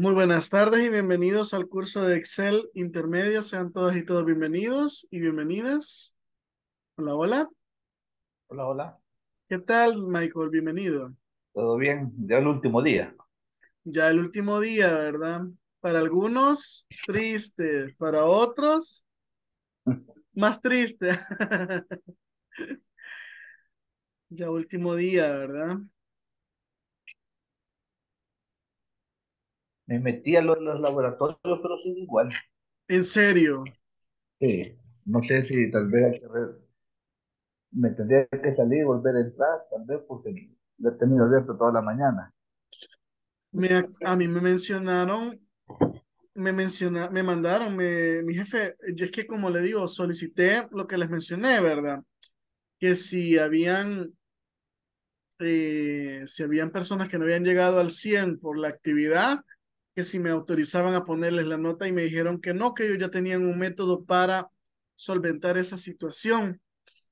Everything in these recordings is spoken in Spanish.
Muy buenas tardes y bienvenidos al curso de Excel intermedio. Sean todos y todos bienvenidos y bienvenidas. Hola, hola. Hola, hola. ¿Qué tal, Michael? Bienvenido. ¿Todo bien? Ya el último día. Ya el último día, ¿verdad? Para algunos, triste. Para otros, más triste. Ya último día, ¿verdad? Me metí a los laboratorios, pero sigue igual. En serio. Sí. No sé si tal vez me tendría que salir y volver a entrar, tal vez porque lo he tenido abierto toda la mañana. A mí me mandaron, mi jefe, yo es que como le digo, solicité lo que les mencioné, ¿verdad? Que si habían personas que no habían llegado al 100 por la actividad, que si me autorizaban a ponerles la nota y me dijeron que no, que ellos ya tenían un método para solventar esa situación.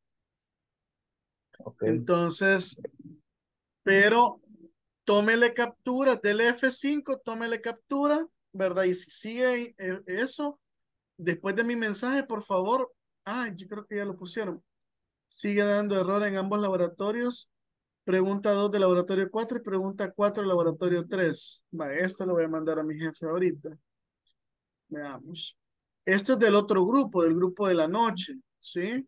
Ok. Entonces, pero tómele captura, dele F5, tómele captura, ¿verdad? Y si sigue eso, después de mi mensaje, por favor, yo creo que ya lo pusieron. Sigue dando error en ambos laboratorios. Pregunta 2 de laboratorio 4 y pregunta 4 de laboratorio 3. Vale, esto lo voy a mandar a mi jefe ahorita. Veamos. Esto es del otro grupo, del grupo de la noche, ¿sí?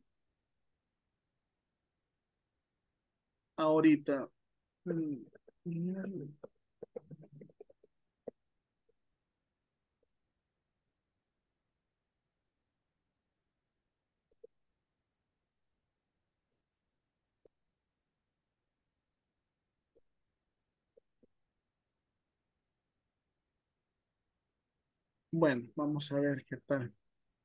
Ahorita. Mm, Bueno, vamos a ver qué tal.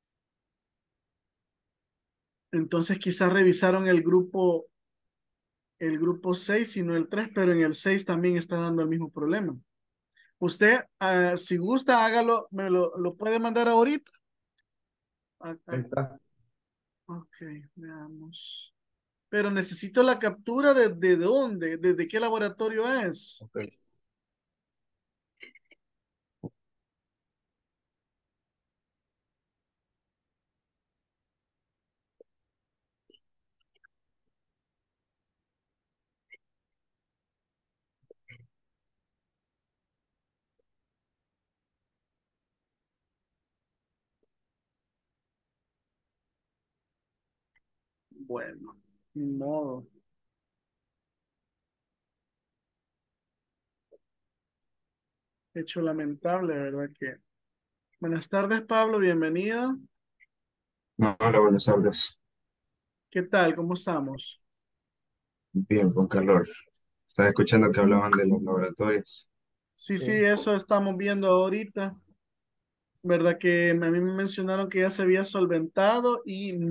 Entonces quizás revisaron el grupo 6 y no el 3, pero en el 6 también está dando el mismo problema. Usted, si gusta, hágalo, me lo puede mandar ahorita. Ah, Ahí ah, está. ok, veamos. Pero necesito la captura de dónde, de qué laboratorio es. Ok. Bueno, ni modo. Hecho lamentable, ¿verdad? Que. Buenas tardes, Pablo, bienvenido. No, hola, buenas tardes. ¿Qué tal? ¿Cómo estamos? Bien, con calor. Estaba escuchando que hablaban de los laboratorios. Sí, sí, Sí. eso estamos viendo ahorita, ¿verdad? Que a mí me mencionaron que ya se había solventado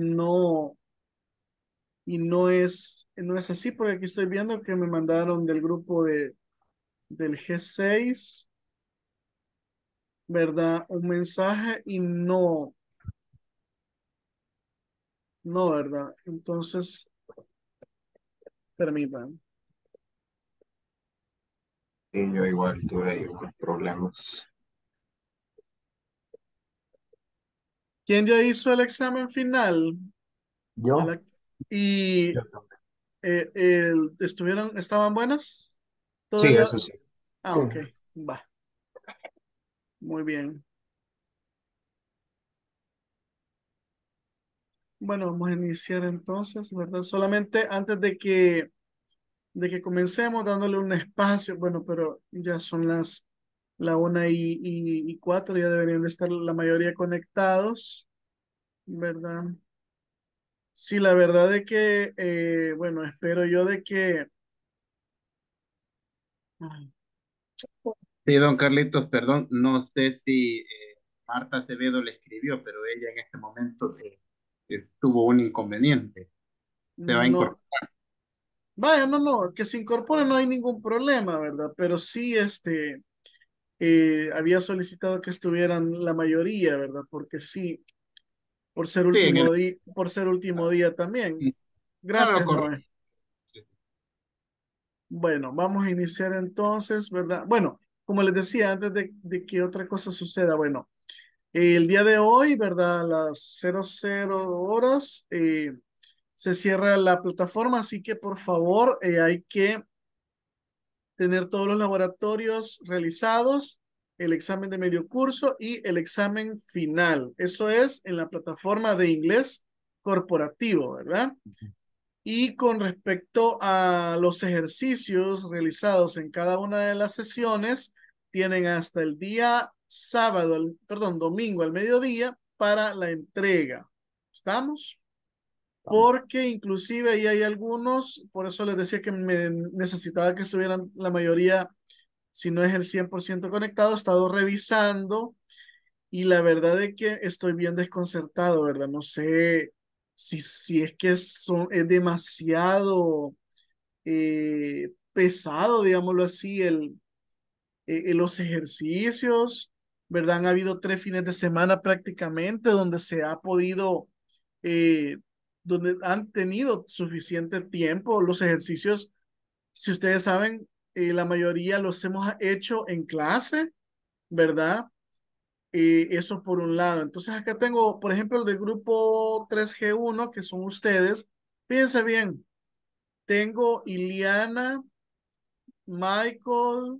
y no es así, porque aquí estoy viendo que me mandaron del grupo del G6, ¿verdad? Un mensaje y no, no, ¿verdad? Entonces, permítanme. Y yo igual tuve ahí unos problemas. ¿Quién ya hizo el examen final? A Yo, la- y Yo también. estaban buenas. Sí, Todavía. eso sí. Ah, sí. ok, va, muy bien. Bueno, vamos a iniciar entonces, ¿verdad? Solamente antes de que comencemos dándole un espacio, bueno, pero ya son la 1:04, ya deberían de estar la mayoría conectados, ¿verdad? Sí, la verdad de que, bueno, espero yo de que, ay, Sí, don Carlitos, perdón, no sé si Marta Acevedo le escribió, pero ella en este momento tuvo un inconveniente. Se va a no, incorporar. vaya, no, no, que se incorpore no hay ningún problema, ¿verdad? Pero sí, había solicitado que estuvieran la mayoría, ¿verdad? Porque sí, Sí, por ser último día también. no, no, Gracias, correcto. Noé. Bueno, vamos a iniciar entonces, ¿verdad? Bueno, como les decía, antes de que otra cosa suceda, bueno, el día de hoy, ¿verdad? A las 00 horas se cierra la plataforma, así que por favor hay que tener todos los laboratorios realizados, el examen de medio curso y el examen final. Eso es en la plataforma de inglés corporativo, ¿verdad? Y con respecto a los ejercicios realizados en cada una de las sesiones, tienen hasta el día sábado, perdón, domingo al mediodía para la entrega. ¿Estamos? Porque inclusive ahí hay algunos, por eso les decía que me necesitaba que estuvieran la mayoría, si no es el 100% conectado, he estado revisando y la verdad es que estoy bien desconcertado, ¿verdad? No sé si es que es demasiado pesado, digámoslo así, los ejercicios, ¿verdad? Han habido 3 fines de semana prácticamente donde se ha podido, eh, donde han tenido suficiente tiempo. Los ejercicios, si ustedes saben, la mayoría los hemos hecho en clase, ¿verdad? Eso por un lado. Entonces acá tengo, por ejemplo, el del grupo 3G1, que son ustedes. Fíjense bien, tengo Iliana, Michael,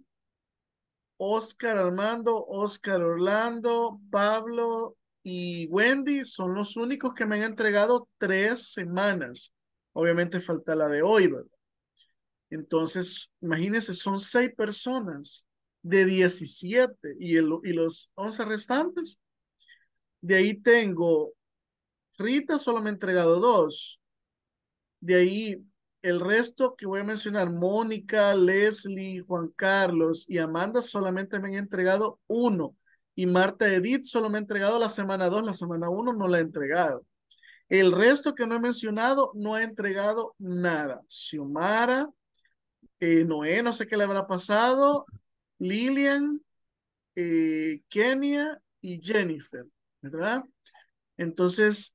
Oscar Armando, Oscar Orlando, Pablo y Wendy son los únicos que me han entregado 3 semanas. Obviamente falta la de hoy, ¿verdad? Entonces, imagínense, son 6 personas de 17 y los 11 restantes. De ahí tengo, Rita solo me ha entregado 2. De ahí el resto que voy a mencionar, Mónica, Leslie, Juan Carlos y Amanda solamente me han entregado 1. Y Marta Edith solo me ha entregado la semana 2, la semana 1 no la ha entregado. El resto que no he mencionado no ha entregado nada. Xiomara, Noé, no sé qué le habrá pasado, Lilian, Kenia y Jennifer, ¿verdad? Entonces,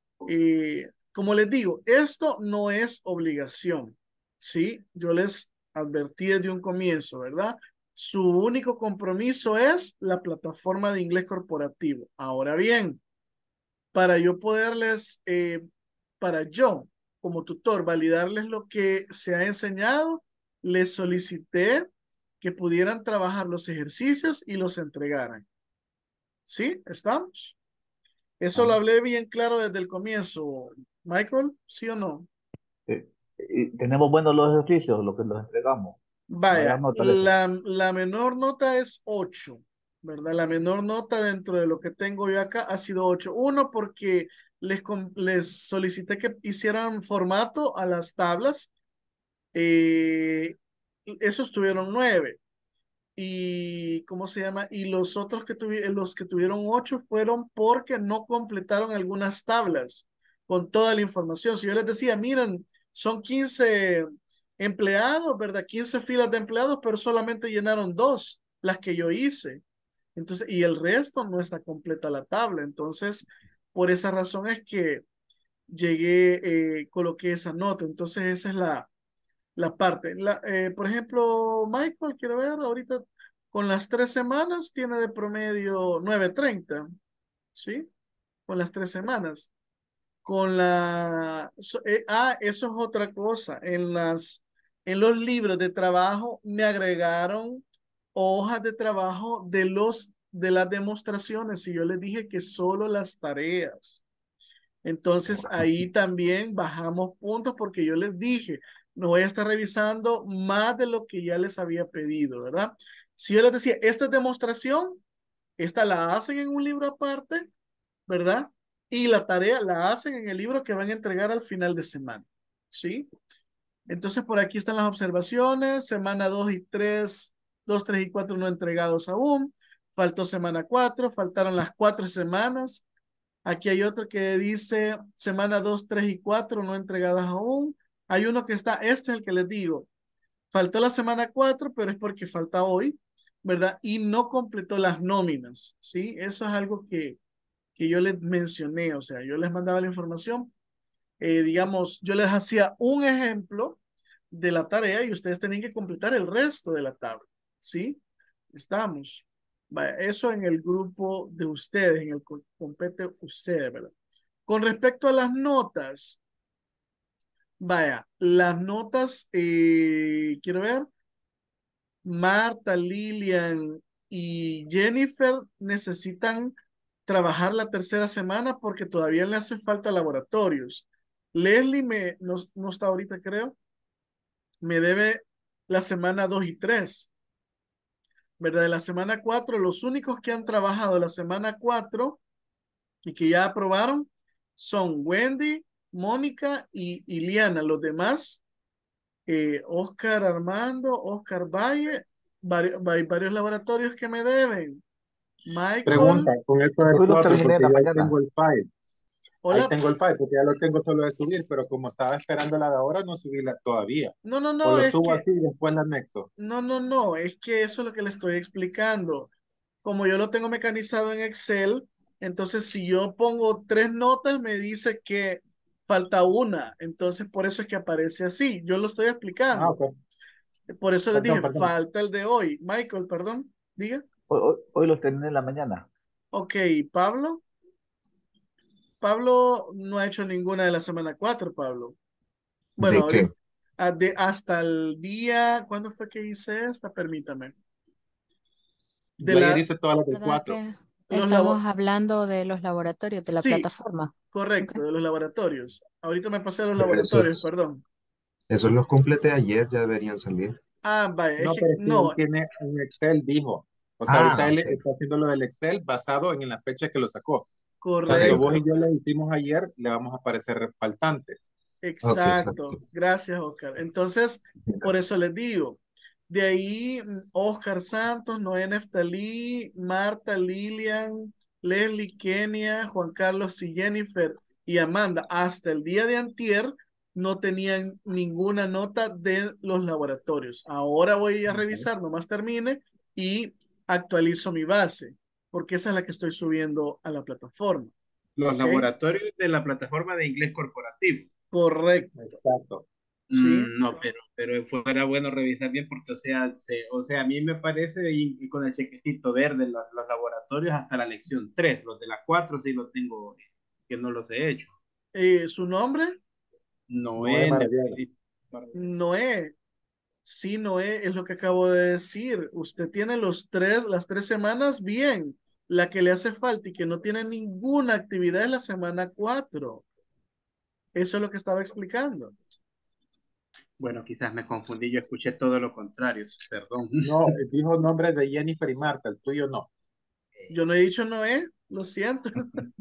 como les digo, esto no es obligación, ¿sí? Yo les advertí desde un comienzo, ¿verdad? Su único compromiso es la plataforma de inglés corporativo. Ahora bien, para yo poderles, para yo como tutor validarles lo que se ha enseñado, les solicité que pudieran trabajar los ejercicios y los entregaran. ¿Sí? ¿Estamos? Eso lo Ah, hablé bien claro desde el comienzo. Michael, ¿sí o no? sí. Y tenemos buenos los ejercicios, lo que los entregamos. Va a dar Vaya, nota de eso. la menor nota es 8, ¿verdad? La menor nota dentro de lo que tengo yo acá ha sido 8. Uno, porque les solicité que hicieran formato a las tablas. Esos tuvieron 9. Y, ¿cómo se llama? Y los otros los que tuvieron 8 fueron porque no completaron algunas tablas con toda la información. Si yo les decía, miren, son 15 empleados, ¿verdad? 15 filas de empleados, pero solamente llenaron 2, las que yo hice. Entonces, y el resto no está completa la tabla. Entonces, por esa razón es que coloqué esa nota. Entonces, esa es la parte. Por ejemplo, Michael, quiero ver, ahorita con las 3 semanas tiene de promedio 9.30, ¿sí? Con las 3 semanas. Eso es otra cosa. En los libros de trabajo me agregaron hojas de trabajo de las demostraciones y yo les dije que solo las tareas. Entonces ahí también bajamos puntos porque yo les dije, no voy a estar revisando más de lo que ya les había pedido, ¿verdad? Si yo les decía, esta es demostración, esta la hacen en un libro aparte, ¿verdad? Y la tarea la hacen en el libro que van a entregar al final de semana, ¿sí? Entonces por aquí están las observaciones, semana 2 y 3, 2, 3 y 4 no entregados aún, faltó semana 4, faltaron las 4 semanas. Aquí hay otro que dice semana 2, 3 y 4 no entregadas aún. Hay uno que está, este es el que les digo. Faltó la semana 4 pero es porque falta hoy, ¿verdad? Y no completó las nóminas, ¿sí? Eso es algo que yo les mencioné, o sea, yo les mandaba la información, digamos, yo les hacía un ejemplo de la tarea y ustedes tenían que completar el resto de la tabla, ¿sí? Estamos. Vaya, eso en el grupo de ustedes, en el compete ustedes, ¿verdad? Con respecto a las notas, vaya, las notas, quiero ver, Marta, Lilian y Jennifer necesitan trabajar la tercera semana porque todavía le hacen falta laboratorios. Leslie no está ahorita, creo, me debe la semana 2 y 3, ¿verdad? De la semana 4, los únicos que han trabajado la semana 4 y que ya aprobaron son Wendy, Mónica y Liana. Los demás, Oscar Armando, Oscar Valle, varios laboratorios que me deben. Pregunta, Michael, con esto del Hoy lo 4 terminé en porque la yo ahí mañana. tengo el file. Ahí hola. tengo el file, porque ya lo tengo solo de subir, pero como estaba esperando la de ahora, no subí la todavía. No, no, O no, lo es subo que, así y después la anexo. no, no, no, es que eso es lo que le estoy explicando. Como yo lo tengo mecanizado en Excel, entonces si yo pongo 3 notas, me dice que falta una. Entonces por eso es que aparece así. Yo lo estoy Ah, explicando. ok. Por eso les Perdón, dije, perdón. falta el de hoy. Michael, perdón, diga. Hoy los terminé en la mañana. Ok, Pablo. Pablo no ha hecho ninguna de la semana 4, Pablo. Bueno, ¿De qué? ahorita, hasta el día, ¿cuándo fue que hice esta? Permítame. De Yo ayer la, hice todas las del ¿Verdad 4. que los estamos hablando de los laboratorios de la sí, plataforma? Ok. correcto, de los laboratorios. Ahorita me pasé a los Pero laboratorios, perdón. esos los completé ayer, ya deberían salir. Ah, vaya, es No, que pero es que él no, tiene un Excel, dijo. O sea, ahorita Ah, él ok, está haciendo lo del Excel basado en la fecha que lo sacó. ok, Tanto ok. vos y correcto, yo le hicimos ayer, le vamos a aparecer faltantes. Ok, exacto. exacto. Gracias, Oscar. Entonces, por eso les digo. De ahí, Oscar Santos, Noé Neftalí, Marta, Lilian, Leslie, Kenia, Juan Carlos y Jennifer y Amanda, hasta el día de antier, no tenían ninguna nota de los laboratorios. Ahora voy a Ok. revisar, nomás termine y actualizo mi base, porque esa es la que estoy subiendo a la plataforma. Los ¿Ok? laboratorios de la plataforma de inglés corporativo. Correcto. Exacto. Sí. No, pero fuera bueno revisar bien porque, o sea, a mí me parece, y con el chequecito verde, los laboratorios hasta la lección 3 los de la 4 sí los tengo, que no los he hecho. ¿Su nombre? No es Noé, maravilloso. Neftali. Noé. Sí, Noé, es lo que acabo de decir. Usted tiene las 3 semanas bien. La que le hace falta y que no tiene ninguna actividad es la semana 4. Eso es lo que estaba explicando. Bueno, quizás me confundí, yo escuché todo lo contrario, perdón. No, dijo nombres de Jennifer y Marta, el tuyo no. Yo no he dicho Noé, lo siento.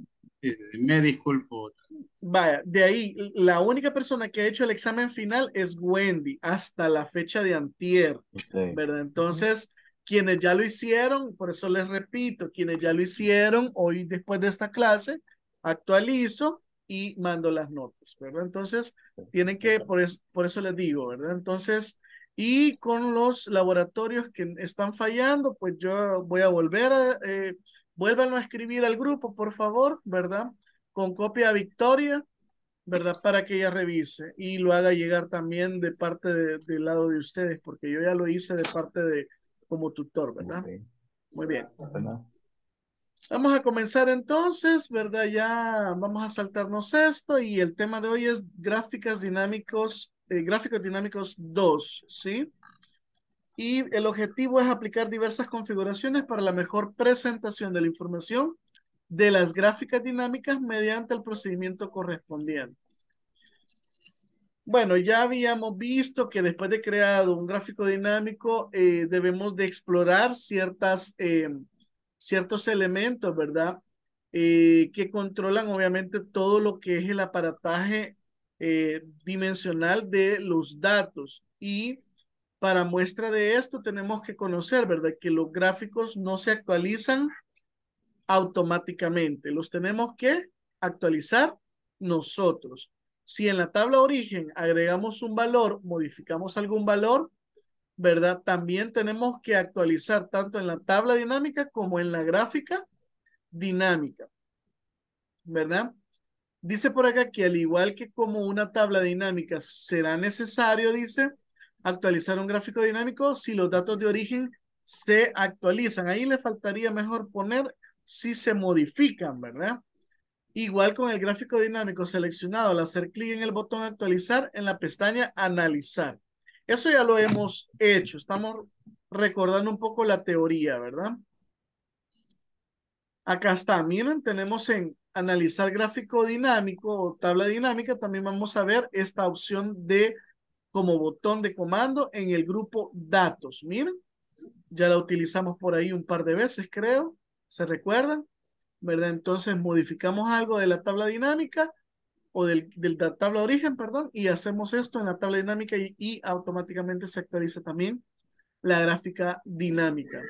Me disculpo. Vaya, de ahí, la única persona que ha hecho el examen final es Wendy, hasta la fecha de antier, Ok. ¿verdad? Entonces, quienes ya lo hicieron, por eso les repito, quienes ya lo hicieron, hoy después de esta clase, actualizo y mando las notas, ¿verdad? Entonces, tienen que, por eso les digo, ¿verdad? Entonces, y con los laboratorios que están fallando, pues yo voy a vuélvanlo a escribir al grupo, por favor, ¿verdad? Con copia a Victoria, ¿verdad? Para que ella revise y lo haga llegar también de parte del lado de ustedes, porque yo ya lo hice de parte de como tutor, ¿verdad? Ok. Muy bien. Bueno, Vamos a comenzar entonces, ¿verdad? Ya vamos a saltarnos esto y el tema de hoy es gráficos dinámicos 2, ¿sí? Y el objetivo es aplicar diversas configuraciones para la mejor presentación de la información de las gráficas dinámicas mediante el procedimiento correspondiente. Bueno, ya habíamos visto que después de creado un gráfico dinámico, debemos de explorar ciertos elementos, ¿verdad? Que controlan obviamente todo lo que es el aparataje dimensional de los datos. Y para muestra de esto tenemos que conocer, ¿verdad? Que los gráficos no se actualizan automáticamente. Los tenemos que actualizar nosotros. Si en la tabla origen agregamos un valor, modificamos algún valor, ¿verdad? También tenemos que actualizar tanto en la tabla dinámica como en la gráfica dinámica, ¿verdad? Dice por acá que al igual que como una tabla dinámica será necesario, dice, actualizar un gráfico dinámico si los datos de origen se actualizan. Ahí le faltaría mejor poner si se modifican, ¿verdad? Igual con el gráfico dinámico seleccionado, al hacer clic en el botón actualizar en la pestaña analizar. Eso ya lo hemos hecho. Estamos recordando un poco la teoría, ¿verdad? Acá está, miren, tenemos en analizar gráfico dinámico o tabla dinámica, también vamos a ver esta opción de como botón de comando en el grupo datos. Miren, ya la utilizamos por ahí un par de veces, creo. ¿Se recuerdan? ¿Verdad? Entonces modificamos algo de la tabla dinámica o de la tabla de origen, perdón, y hacemos esto en la tabla dinámica y automáticamente se actualiza también la gráfica dinámica.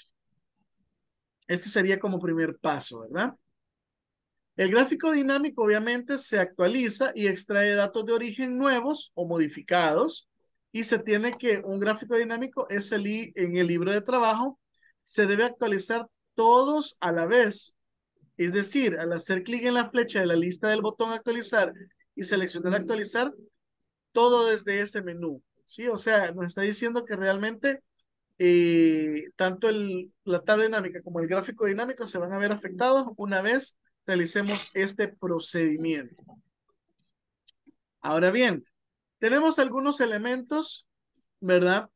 Este sería como primer paso, ¿verdad? El gráfico dinámico obviamente se actualiza y extrae datos de origen nuevos o modificados y se tiene que un gráfico dinámico es en el libro de trabajo se debe actualizar todos a la vez. Es decir, al hacer clic en la flecha de la lista del botón actualizar y seleccionar actualizar, todo desde ese menú. ¿Sí? O sea, nos está diciendo que realmente tanto la tabla dinámica como el gráfico dinámico se van a ver afectados una vez realicemos este procedimiento. Ahora bien, tenemos algunos elementos, ¿verdad?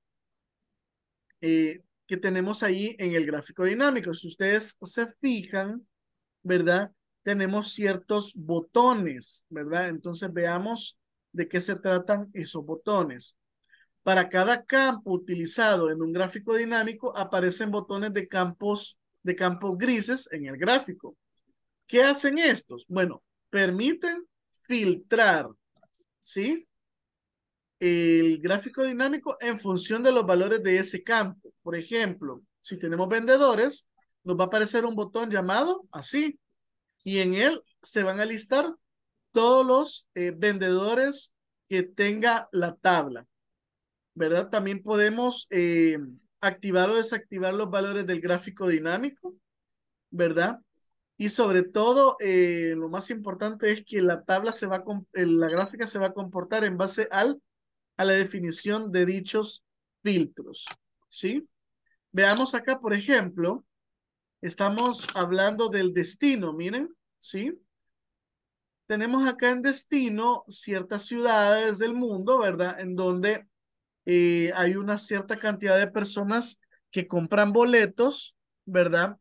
Que tenemos ahí en el gráfico dinámico. Si ustedes se fijan, ¿verdad? Tenemos ciertos botones, ¿verdad? Entonces veamos de qué se tratan esos botones. Para cada campo utilizado en un gráfico dinámico aparecen botones de campos grises en el gráfico. ¿Qué hacen estos? Bueno, permiten filtrar, ¿sí? El gráfico dinámico en función de los valores de ese campo. Por ejemplo, si tenemos vendedores, nos va a aparecer un botón llamado así y en él se van a listar todos los vendedores que tenga la tabla, ¿verdad? También podemos activar o desactivar los valores del gráfico dinámico, ¿verdad? Y sobre todo, lo más importante es que la tabla la gráfica se va a comportar en base a la definición de dichos filtros, ¿sí? Veamos acá, por ejemplo, estamos hablando del destino, miren, ¿sí? Tenemos acá en destino ciertas ciudades del mundo, ¿verdad? En donde hay una cierta cantidad de personas que compran boletos, ¿verdad?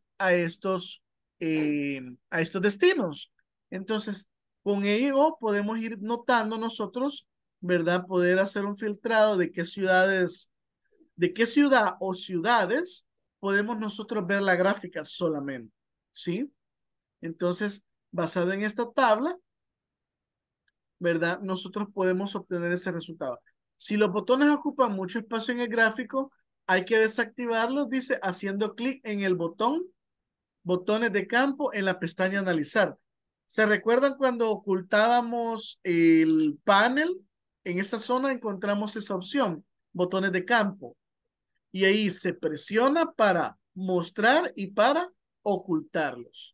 A estos destinos. Entonces, con ello podemos ir notando nosotros, ¿verdad? Poder hacer un filtrado de qué ciudades, de qué ciudad o ciudades podemos nosotros ver la gráfica solamente, ¿sí? Entonces, basado en esta tabla, ¿verdad? Nosotros podemos obtener ese resultado. Si los botones ocupan mucho espacio en el gráfico, hay que desactivarlos, dice, haciendo clic en el botones de campo en la pestaña analizar. ¿Se recuerdan cuando ocultábamos el panel? En esa zona encontramos esa opción, botones de campo. Y ahí se presiona para mostrar y para ocultarlos.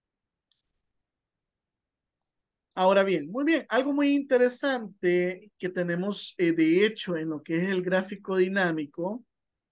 Ahora bien, muy bien, algo muy interesante que tenemos de hecho en lo que es el gráfico dinámico.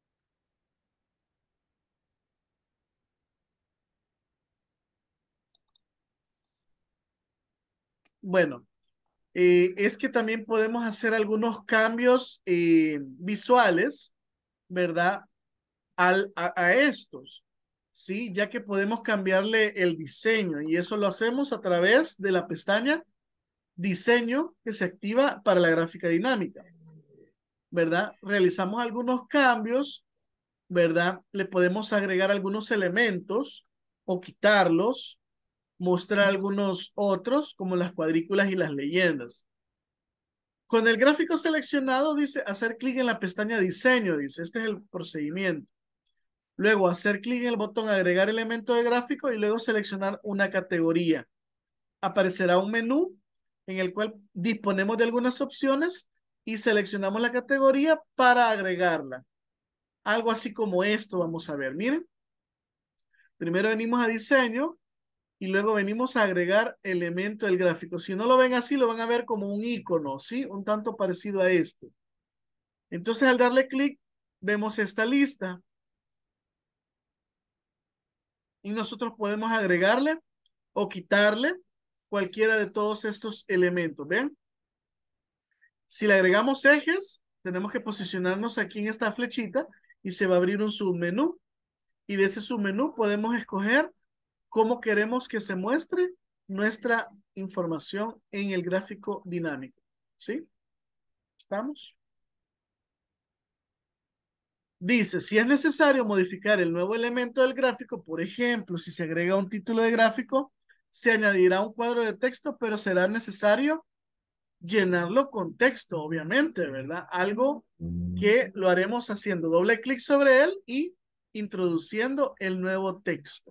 Bueno, es que también podemos hacer algunos cambios visuales, ¿verdad? A estos, ¿sí? Ya que podemos cambiarle el diseño y eso lo hacemos a través de la pestaña diseño que se activa para la gráfica dinámica, ¿verdad? Realizamos algunos cambios, ¿verdad? Le podemos agregar algunos elementos o quitarlos, mostrar algunos otros como las cuadrículas y las leyendas. Con el gráfico seleccionado dice hacer clic en la pestaña diseño, dice, este es el procedimiento. Luego hacer clic en el botón agregar elemento de gráfico y luego seleccionar una categoría. Aparecerá un menú en el cual disponemos de algunas opciones y seleccionamos la categoría para agregarla. Algo así como esto vamos a ver, miren. Primero venimos a diseño y luego venimos a agregar elemento del gráfico. Si no lo ven así, lo van a ver como un icono, ¿sí? Un tanto parecido a este. Entonces al darle clic, vemos esta lista. Y nosotros podemos agregarle o quitarle cualquiera de todos estos elementos. ¿Ven? Si le agregamos ejes, tenemos que posicionarnos aquí en esta flechita y se va a abrir un submenú. Y de ese submenú podemos escoger cómo queremos que se muestre nuestra información en el gráfico dinámico. ¿Sí? ¿Estamos? Dice, si es necesario modificar el nuevo elemento del gráfico, por ejemplo, si se agrega un título de gráfico, se añadirá un cuadro de texto, pero será necesario llenarlo con texto, obviamente, ¿verdad? Algo que lo haremos haciendo doble clic sobre él y introduciendo el nuevo texto.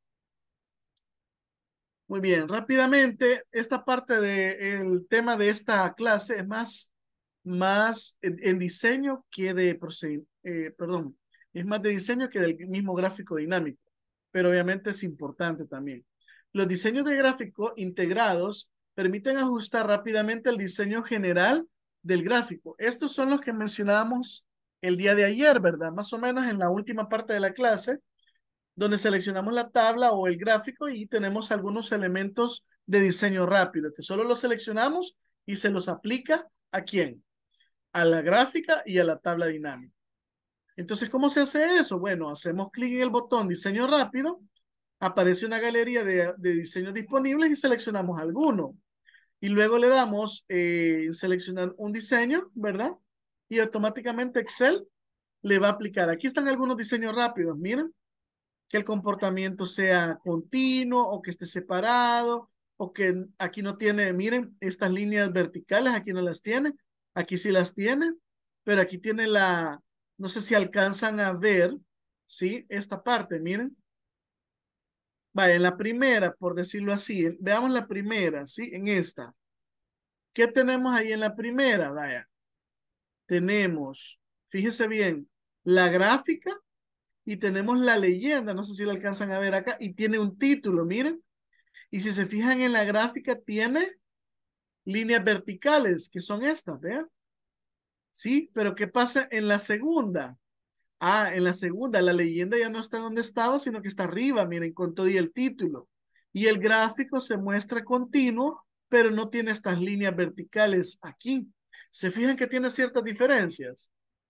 Muy bien, rápidamente, esta parte del tema de esta clase es más en diseño que de perdón, es más de diseño que del mismo gráfico dinámico, pero obviamente es importante también. Los diseños de gráfico integrados permiten ajustar rápidamente el diseño general del gráfico. Estos son los que mencionábamos el día de ayer, ¿verdad? Más o menos en la última parte de la clase, donde seleccionamos la tabla o el gráfico y tenemos algunos elementos de diseño rápido, que solo los seleccionamos y se los aplica ¿a quién? A la gráfica y a la tabla dinámica. Entonces, ¿cómo se hace eso? Bueno, hacemos clic en el botón diseño rápido, aparece una galería de diseños disponibles y seleccionamos alguno. Y luego le damos seleccionar un diseño, ¿verdad? Y automáticamente Excel le va a aplicar. Aquí están algunos diseños rápidos, miren, que el comportamiento sea continuo o que esté separado o que aquí no tiene, miren, estas líneas verticales, aquí no las tiene, aquí sí las tiene, pero aquí tiene no sé si alcanzan a ver, ¿sí? Esta parte, miren. Vale, en la primera, por decirlo así, veamos la primera, ¿sí? En esta. ¿Qué tenemos ahí en la primera? Vaya, tenemos, fíjese bien, la gráfica y tenemos la leyenda, no sé si la alcanzan a ver acá, y tiene un título, miren. Y si se fijan en la gráfica, tiene líneas verticales, que son estas, ¿vean? Sí, pero ¿qué pasa en la segunda? Ah, en la segunda, la leyenda ya no está donde estaba, sino que está arriba, miren, con todo y el título. Y el gráfico se muestra continuo, pero no tiene estas líneas verticales aquí. ¿Se fijan que tiene ciertas diferencias?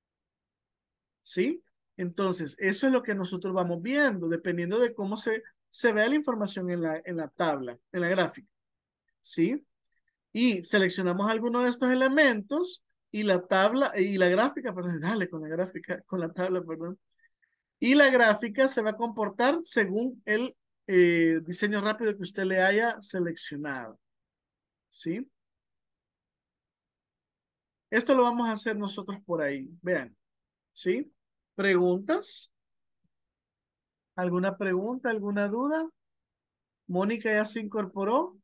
¿Sí? Entonces, eso es lo que nosotros vamos viendo, dependiendo de cómo se vea la información en la tabla, en la gráfica. ¿Sí? Y seleccionamos alguno de estos elementos y la tabla, y la gráfica, perdón, dale con la gráfica, con la tabla, perdón. Y la gráfica se va a comportar según el diseño rápido que usted le haya seleccionado. ¿Sí? Esto lo vamos a hacer nosotros por ahí. Vean. ¿Sí? ¿Preguntas? ¿Alguna pregunta? ¿Alguna duda? Mónica ya se incorporó.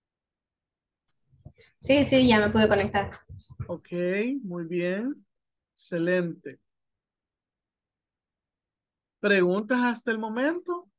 Sí, sí, ya me pude conectar. Ok, muy bien. Excelente. ¿Preguntas hasta el momento?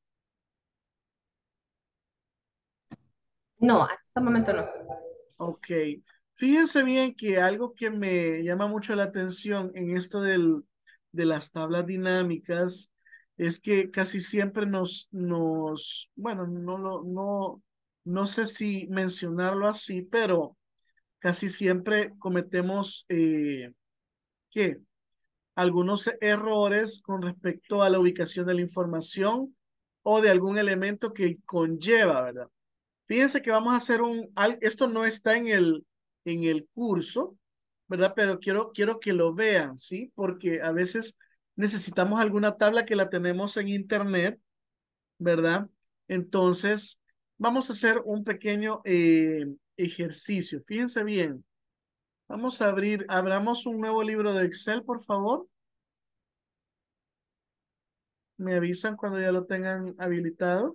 No, hasta este momento no. Ok. Fíjense bien que algo que me llama mucho la atención en esto de las tablas dinámicas es que casi siempre bueno, no sé si mencionarlo así, pero casi siempre cometemos, ¿qué? Algunos errores con respecto a la ubicación de la información o de algún elemento que conlleva, ¿verdad? Fíjense que vamos a hacer esto no está en el curso, ¿verdad? Pero quiero que lo vean, ¿sí? Porque a veces necesitamos alguna tabla que la tenemos en internet, ¿verdad? Entonces, vamos a hacer un pequeño ejercicio. Fíjense bien. Vamos a abramos un nuevo libro de Excel, por favor. Me avisan cuando ya lo tengan habilitado.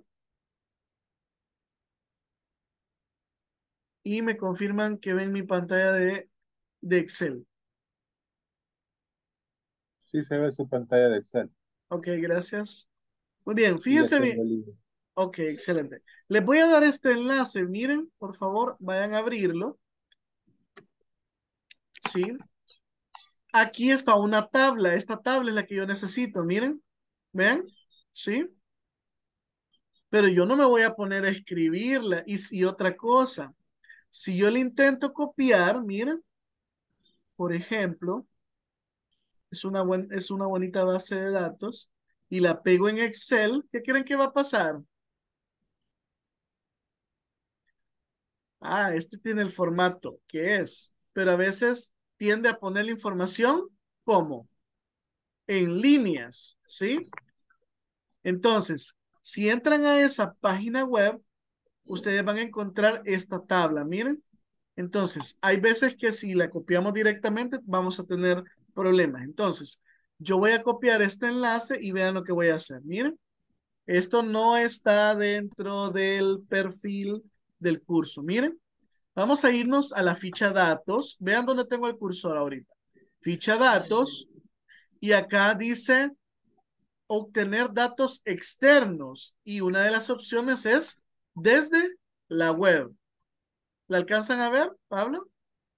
Y me confirman que ven mi pantalla de Excel. Sí se ve su pantalla de Excel. Ok, gracias. Muy bien, Y ya fíjense tengo bien. el libro. Ok, excelente. Les voy a dar este enlace. Miren, por favor, vayan a abrirlo. Sí. Aquí está una tabla. Esta tabla es la que yo necesito. Miren. ¿Ven? Sí. Pero yo no me voy a poner a escribirla. Y otra cosa, si yo le intento copiar, miren, por ejemplo, es una bonita base de datos y la pego en Excel, ¿qué creen que va a pasar? Ah, este tiene el formato que es, pero a veces tiende a poner la información como en líneas, ¿sí? Entonces, si entran a esa página web, ustedes van a encontrar esta tabla, miren. Entonces, hay veces que si la copiamos directamente vamos a tener problemas. Entonces, yo voy a copiar este enlace y vean lo que voy a hacer. Miren, esto no está dentro del perfil del curso. Miren, vamos a irnos a la ficha datos. Vean dónde tengo el cursor ahorita. Ficha datos y acá dice obtener datos externos y una de las opciones es desde la web. ¿La alcanzan a ver, Pablo?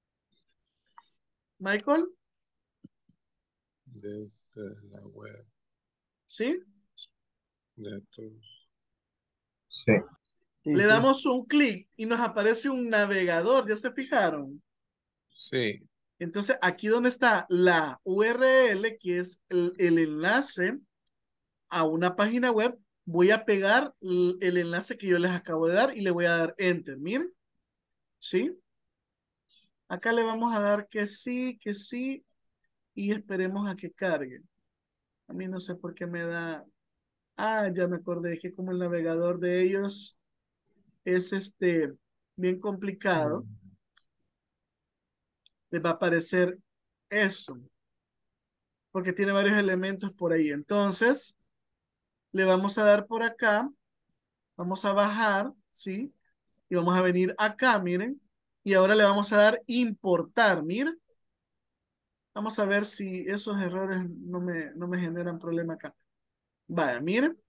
Michael, Desde la web, ¿sí? datos. Sí, Sí, Le sí. damos un clic y nos aparece un navegador, ¿ya se fijaron? Sí, Entonces, aquí donde está la URL, que es el enlace a una página web, voy a pegar el enlace que yo les acabo de dar y le voy a dar Enter. Miren, ¿sí? Acá le vamos a dar que sí, y esperemos a que cargue. A mí no sé por qué me da... Ah, ya me acordé que como el navegador de ellos es bien complicado, les va a aparecer eso, porque tiene varios elementos por ahí. Entonces, le vamos a dar por acá, vamos a bajar, ¿sí? Y vamos a venir acá, miren, y ahora le vamos a dar importar, miren. Vamos a ver si esos errores no me generan problema acá. Vaya, miren.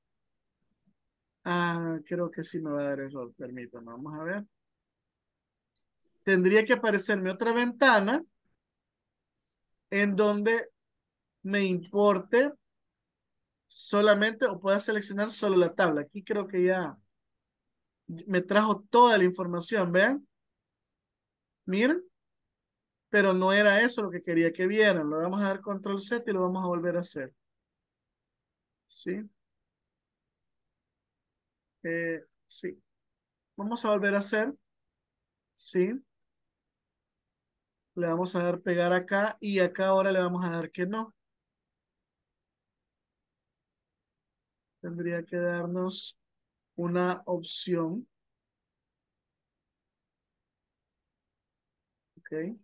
Ah, creo que sí me va a dar error, permítanme, vamos a ver. Tendría que aparecerme otra ventana en donde me importe solamente o pueda seleccionar solo la tabla. Aquí creo que ya me trajo toda la información, ¿ven? Miren, pero no era eso lo que quería que vieran. Lo vamos a dar control Z y lo vamos a volver a hacer. ¿Sí? Sí. Vamos a volver a hacer. ¿Sí? Le vamos a dar pegar acá y acá ahora le vamos a dar que no. Tendría que darnos una opción. ¿Ok?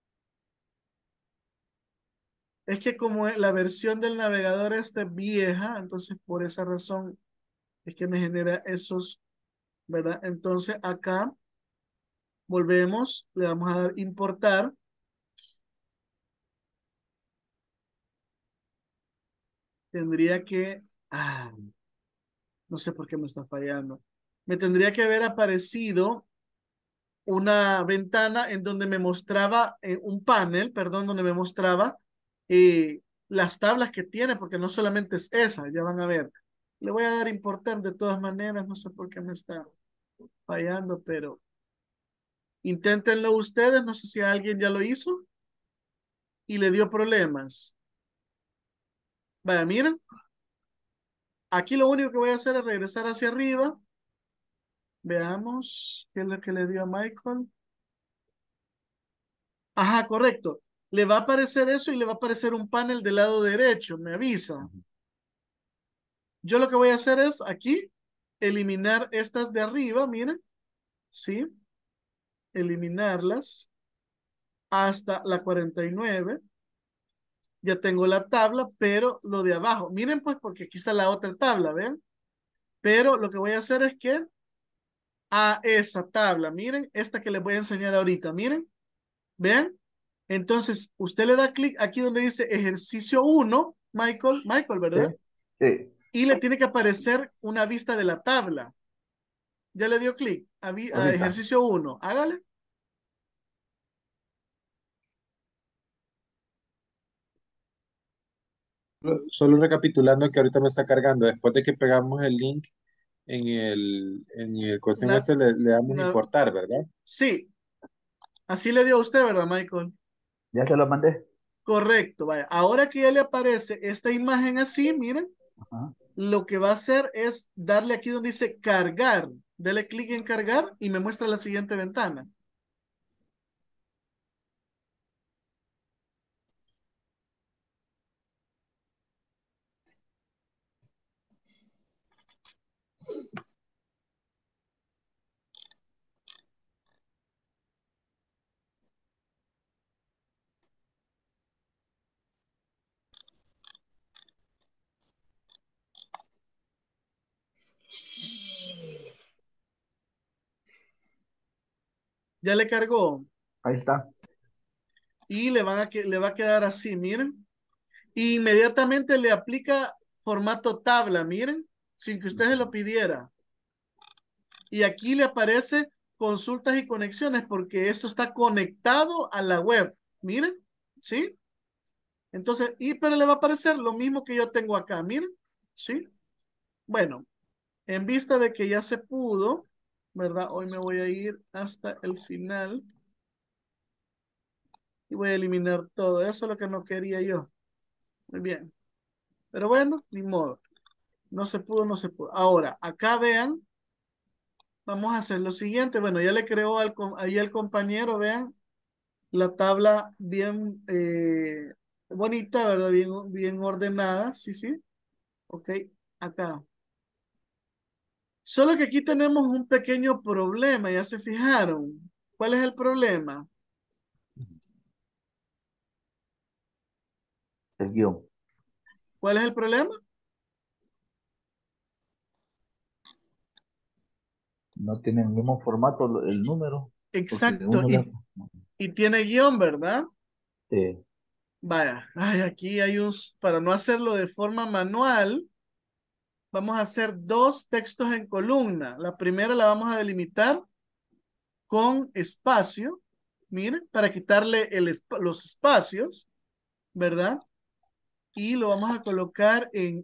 Es que como la versión del navegador está vieja, entonces por esa razón es que me genera esos, ¿verdad? Entonces acá volvemos, le vamos a dar importar. Tendría que, no sé por qué me está fallando. Me tendría que haber aparecido una ventana en donde me mostraba un panel, perdón, donde me mostraba las tablas que tiene, porque no solamente es esa, ya van a ver. Le voy a dar importar de todas maneras, no sé por qué me está fallando, pero inténtenlo ustedes, no sé si alguien ya lo hizo y le dio problemas. Vaya, miren, aquí lo único que voy a hacer es regresar hacia arriba. Veamos qué es lo que le dio a Michael. Ajá, correcto. Le va a aparecer eso y le va a aparecer un panel del lado derecho, me avisa. Yo lo que voy a hacer es aquí eliminar estas de arriba, miren, ¿sí? Eliminarlas hasta la 49. Ya tengo la tabla, pero lo de abajo, miren pues porque aquí está la otra tabla, ¿ven? Pero lo que voy a hacer es que a esa tabla, miren, esta que les voy a enseñar ahorita, miren, ¿ven? Entonces, usted le da clic aquí donde dice ejercicio 1, Michael, Sí, ¿verdad? sí. Y le tiene que aparecer una vista de la tabla. Ya le dio clic a Ahorita. ejercicio 1, hágale. solo recapitulando que ahorita me está cargando. Después de que pegamos el link, en el cuestión Na- ese le damos na- importar, ¿verdad? sí, así le dio a usted, ¿verdad, Michael? Ya se lo mandé. Correcto, vaya. Ahora que ya le aparece esta imagen así, miren, Ajá. lo que va a hacer es darle aquí donde dice cargar. Dele clic en cargar y me muestra la siguiente ventana. Ya le cargó Ahí está. y le va a quedar así, miren. Y inmediatamente le aplica formato tabla, miren, sin que usted se lo pidiera. Y aquí le aparece consultas y conexiones porque esto está conectado a la web. Miren, ¿sí? Entonces, pero le va a aparecer lo mismo que yo tengo acá, miren, ¿sí? Bueno, en vista de que ya se pudo, ¿verdad? Hoy me voy a ir hasta el final y voy a eliminar todo. Eso es lo que no quería yo. Muy bien. Pero bueno, ni modo. No se pudo, no se pudo. Ahora, acá vean, vamos a hacer lo siguiente. Bueno, ya le creó ahí al compañero, vean, la tabla bien bonita, ¿verdad? Bien, bien ordenada, sí, sí. Ok, acá. Solo que aquí tenemos un pequeño problema, ya se fijaron. ¿Cuál es el problema? El guión. ¿Cuál es el problema? No tiene el mismo formato el número. Porque Exacto, uno le... y tiene guión, ¿verdad? Sí. Vaya, ay, aquí hay para no hacerlo de forma manual, vamos a hacer dos textos en columna. La primera la vamos a delimitar con espacio, miren, para quitarle los espacios, ¿verdad? Y lo vamos a colocar en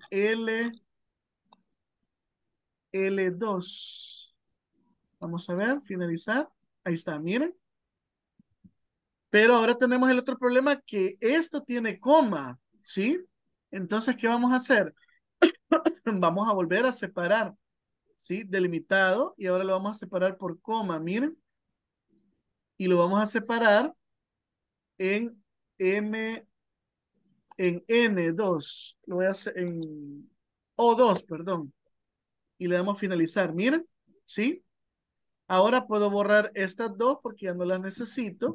L2. Vamos a ver, finalizar. Ahí está, miren. Pero ahora tenemos el otro problema que esto tiene coma, ¿sí? Entonces, ¿qué vamos a hacer? Vamos a volver a separar, ¿sí? Delimitado y ahora lo vamos a separar por coma, miren. Y lo vamos a separar en M, en N2. Lo voy a hacer en O2, perdón. Y le damos finalizar, miren, ¿sí? Ahora puedo borrar estas dos porque ya no las necesito.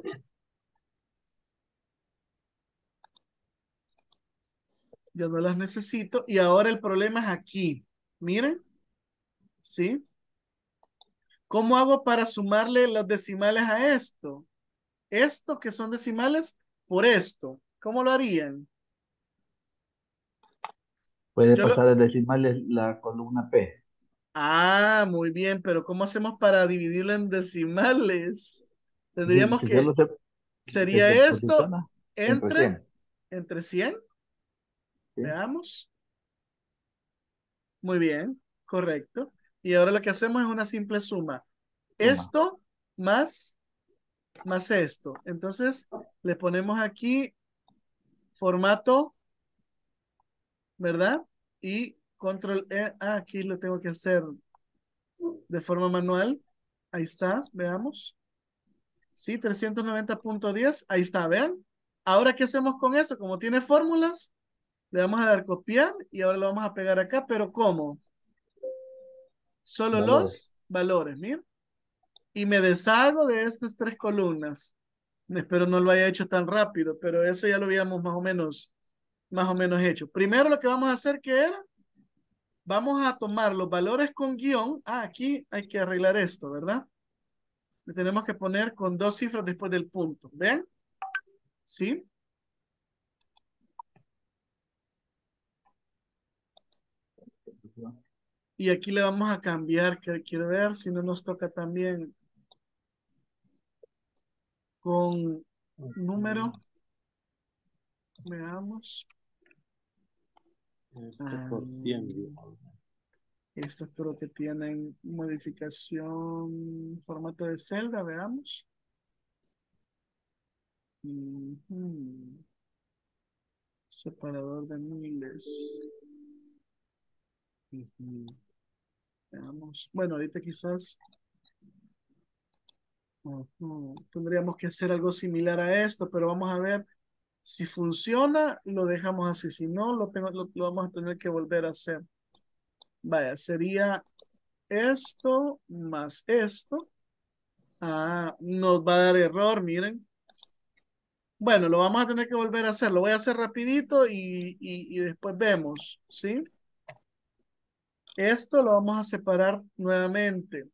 Ya no las necesito. Y ahora el problema es aquí. Miren, ¿sí? ¿Cómo hago para sumarle los decimales a esto? Esto que son decimales por esto. ¿Cómo lo harían? Puede Yo lo... pasar el decimal la columna P. Ah, muy bien, pero ¿cómo hacemos para dividirlo en decimales? Sí, Tendríamos que solo que, sería se esto posiciona entre entre, 100. entre 100. ¿Sí? Veamos. Muy bien, correcto. Y ahora lo que hacemos es una simple suma. Suma. Esto más esto. Entonces, le ponemos aquí formato, ¿verdad? Y control E. Ah, aquí lo tengo que hacer de forma manual. Ahí está, veamos. Sí, 390.10. Ahí está, vean. Ahora, ¿qué hacemos con esto? Como tiene fórmulas, le vamos a dar copiar y ahora lo vamos a pegar acá, pero ¿cómo? Solo Valores. los valores, miren. Y me deshago de estas tres columnas. Espero no lo haya hecho tan rápido, pero eso ya lo habíamos más o menos hecho. Primero lo que vamos a hacer, ¿qué era? Vamos a tomar los valores con guión. Ah, aquí hay que arreglar esto, ¿verdad? Le tenemos que poner con dos cifras después del punto. ¿Ven? ¿Sí? Y aquí le vamos a cambiar, que quiero ver si no nos toca también con número. Veamos. Esto por 100, dijo. Estos creo que tienen modificación, formato de celda, veamos. Ujú. Separador de miles. Ujú. Veamos. Bueno, ahorita quizás tendríamos que hacer algo similar a esto, pero vamos a ver si funciona, lo dejamos así. Si no, lo vamos a tener que volver a hacer. Vaya, sería esto más esto. Ah, nos va a dar error, miren. Bueno, lo vamos a tener que volver a hacer. Lo voy a hacer rapidito y después vemos, ¿sí? Esto lo vamos a separar nuevamente.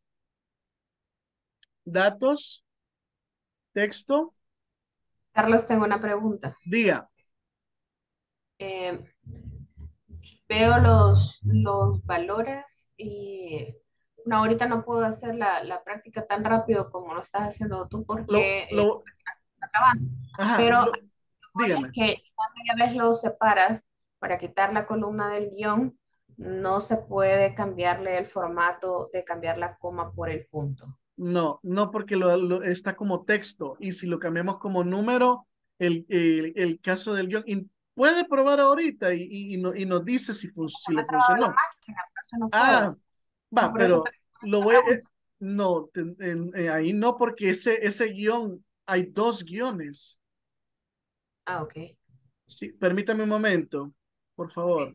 Datos, texto, Carlos, tengo una pregunta. diga. Eh, Veo los valores y no, ahorita no puedo hacer la práctica tan rápido como lo estás haciendo tú Lo, porque lo, está trabajando. ajá, Pero es dígame. que ya media vez lo separas para quitar la columna del guión, no se puede cambiarle el formato de cambiar la coma por el punto. No, no porque está como texto y si lo cambiamos como número, el caso del guión, puede probar ahorita y nos dice si No me le trababa la funcionó. máquina, por eso no Ah, puedo. va, Por eso te pero lo voy, pregunto. no, ahí no porque ese guión, hay dos guiones. Ah, ok. Sí, permítame un momento, por favor. Ok.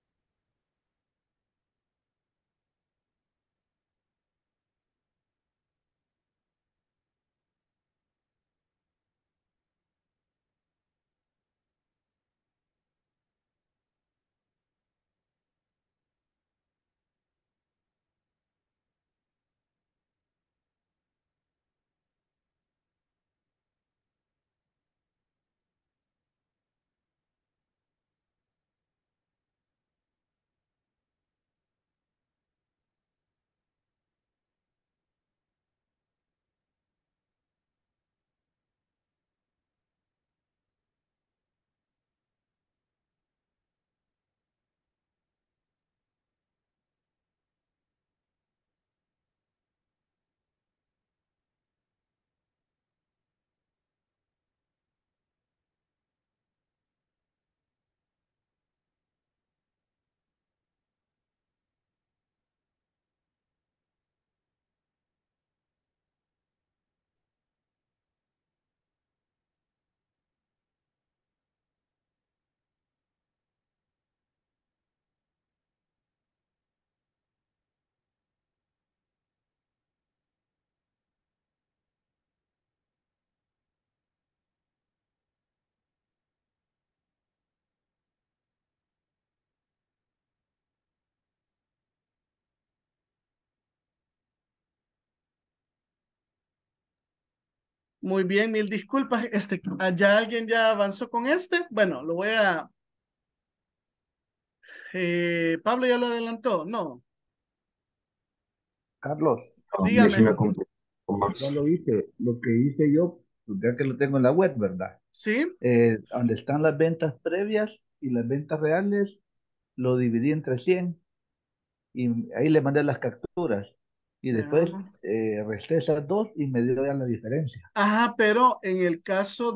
Muy bien, mil disculpas. ¿Ya alguien ya avanzó con este? Bueno, lo voy a... Pablo ya lo adelantó. No, Carlos, dígame. Déjeme comprobar un poco ya más. lo hice. Lo que hice yo, pues, ya que lo tengo en la web, ¿verdad? ¿Sí? Donde están las ventas previas y las ventas reales, lo dividí entre 100 y ahí le mandé las capturas. Y después Veamos. resté esas dos y me dio ya la diferencia. Ajá, pero en el caso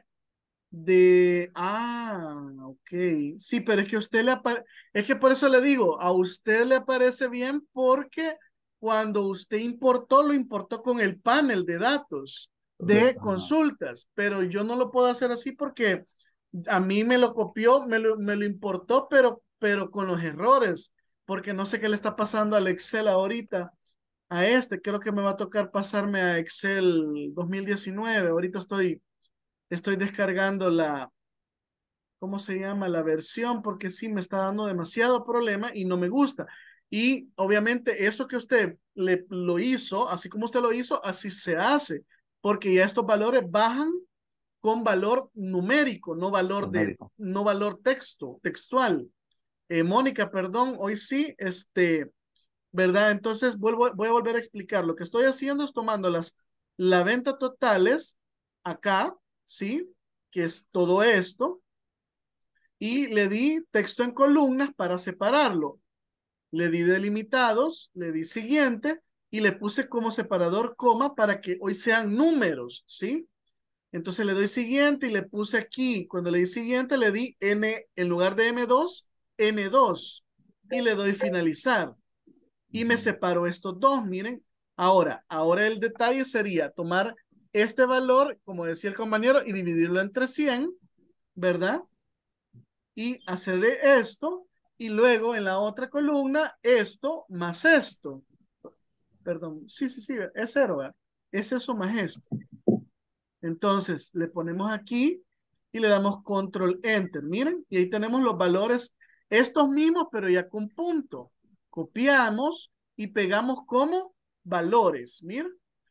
ok, sí, pero es que a usted es que por eso le digo, a usted le aparece bien porque cuando usted importó, lo importó con el panel de datos de Correcto. Ajá. consultas, pero yo no lo puedo hacer así porque a mí me lo copió, me lo importó, pero con los errores, porque no sé qué le está pasando al Excel ahorita. A creo que me va a tocar pasarme a Excel 2019. Ahorita estoy descargando ¿cómo se llama? La versión, porque sí me está dando demasiado problema y no me gusta. Y obviamente eso que usted lo hizo, así como usted lo hizo, así se hace, porque ya estos valores bajan con valor numérico, Numérico. no valor textual. Mónica, perdón, hoy sí, ¿verdad? Entonces voy a volver a explicar. Lo que estoy haciendo es tomando la venta totales acá, ¿sí? Que es todo esto, y le di texto en columnas para separarlo. Le di delimitados, le di siguiente y le puse como separador coma para que hoy sean números, ¿sí? Entonces le doy siguiente y le puse aquí, cuando le di siguiente le di N, en lugar de M2, N2 y le doy finalizar. Y me separo estos dos, miren. Ahora el detalle sería tomar este valor, como decía el compañero, y dividirlo entre 100, ¿verdad? Y hacerle esto, y luego en la otra columna, esto más esto. Perdón, sí, es cero, ¿verdad? Es eso más esto. Entonces, le ponemos aquí y le damos control enter, miren, y ahí tenemos los valores, estos mismos, pero ya con punto. Copiamos y pegamos como valores, miren.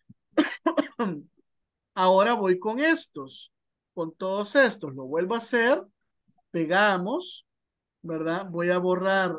Ahora voy con estos, con todos estos, lo vuelvo a hacer, pegamos, ¿verdad? Voy a borrar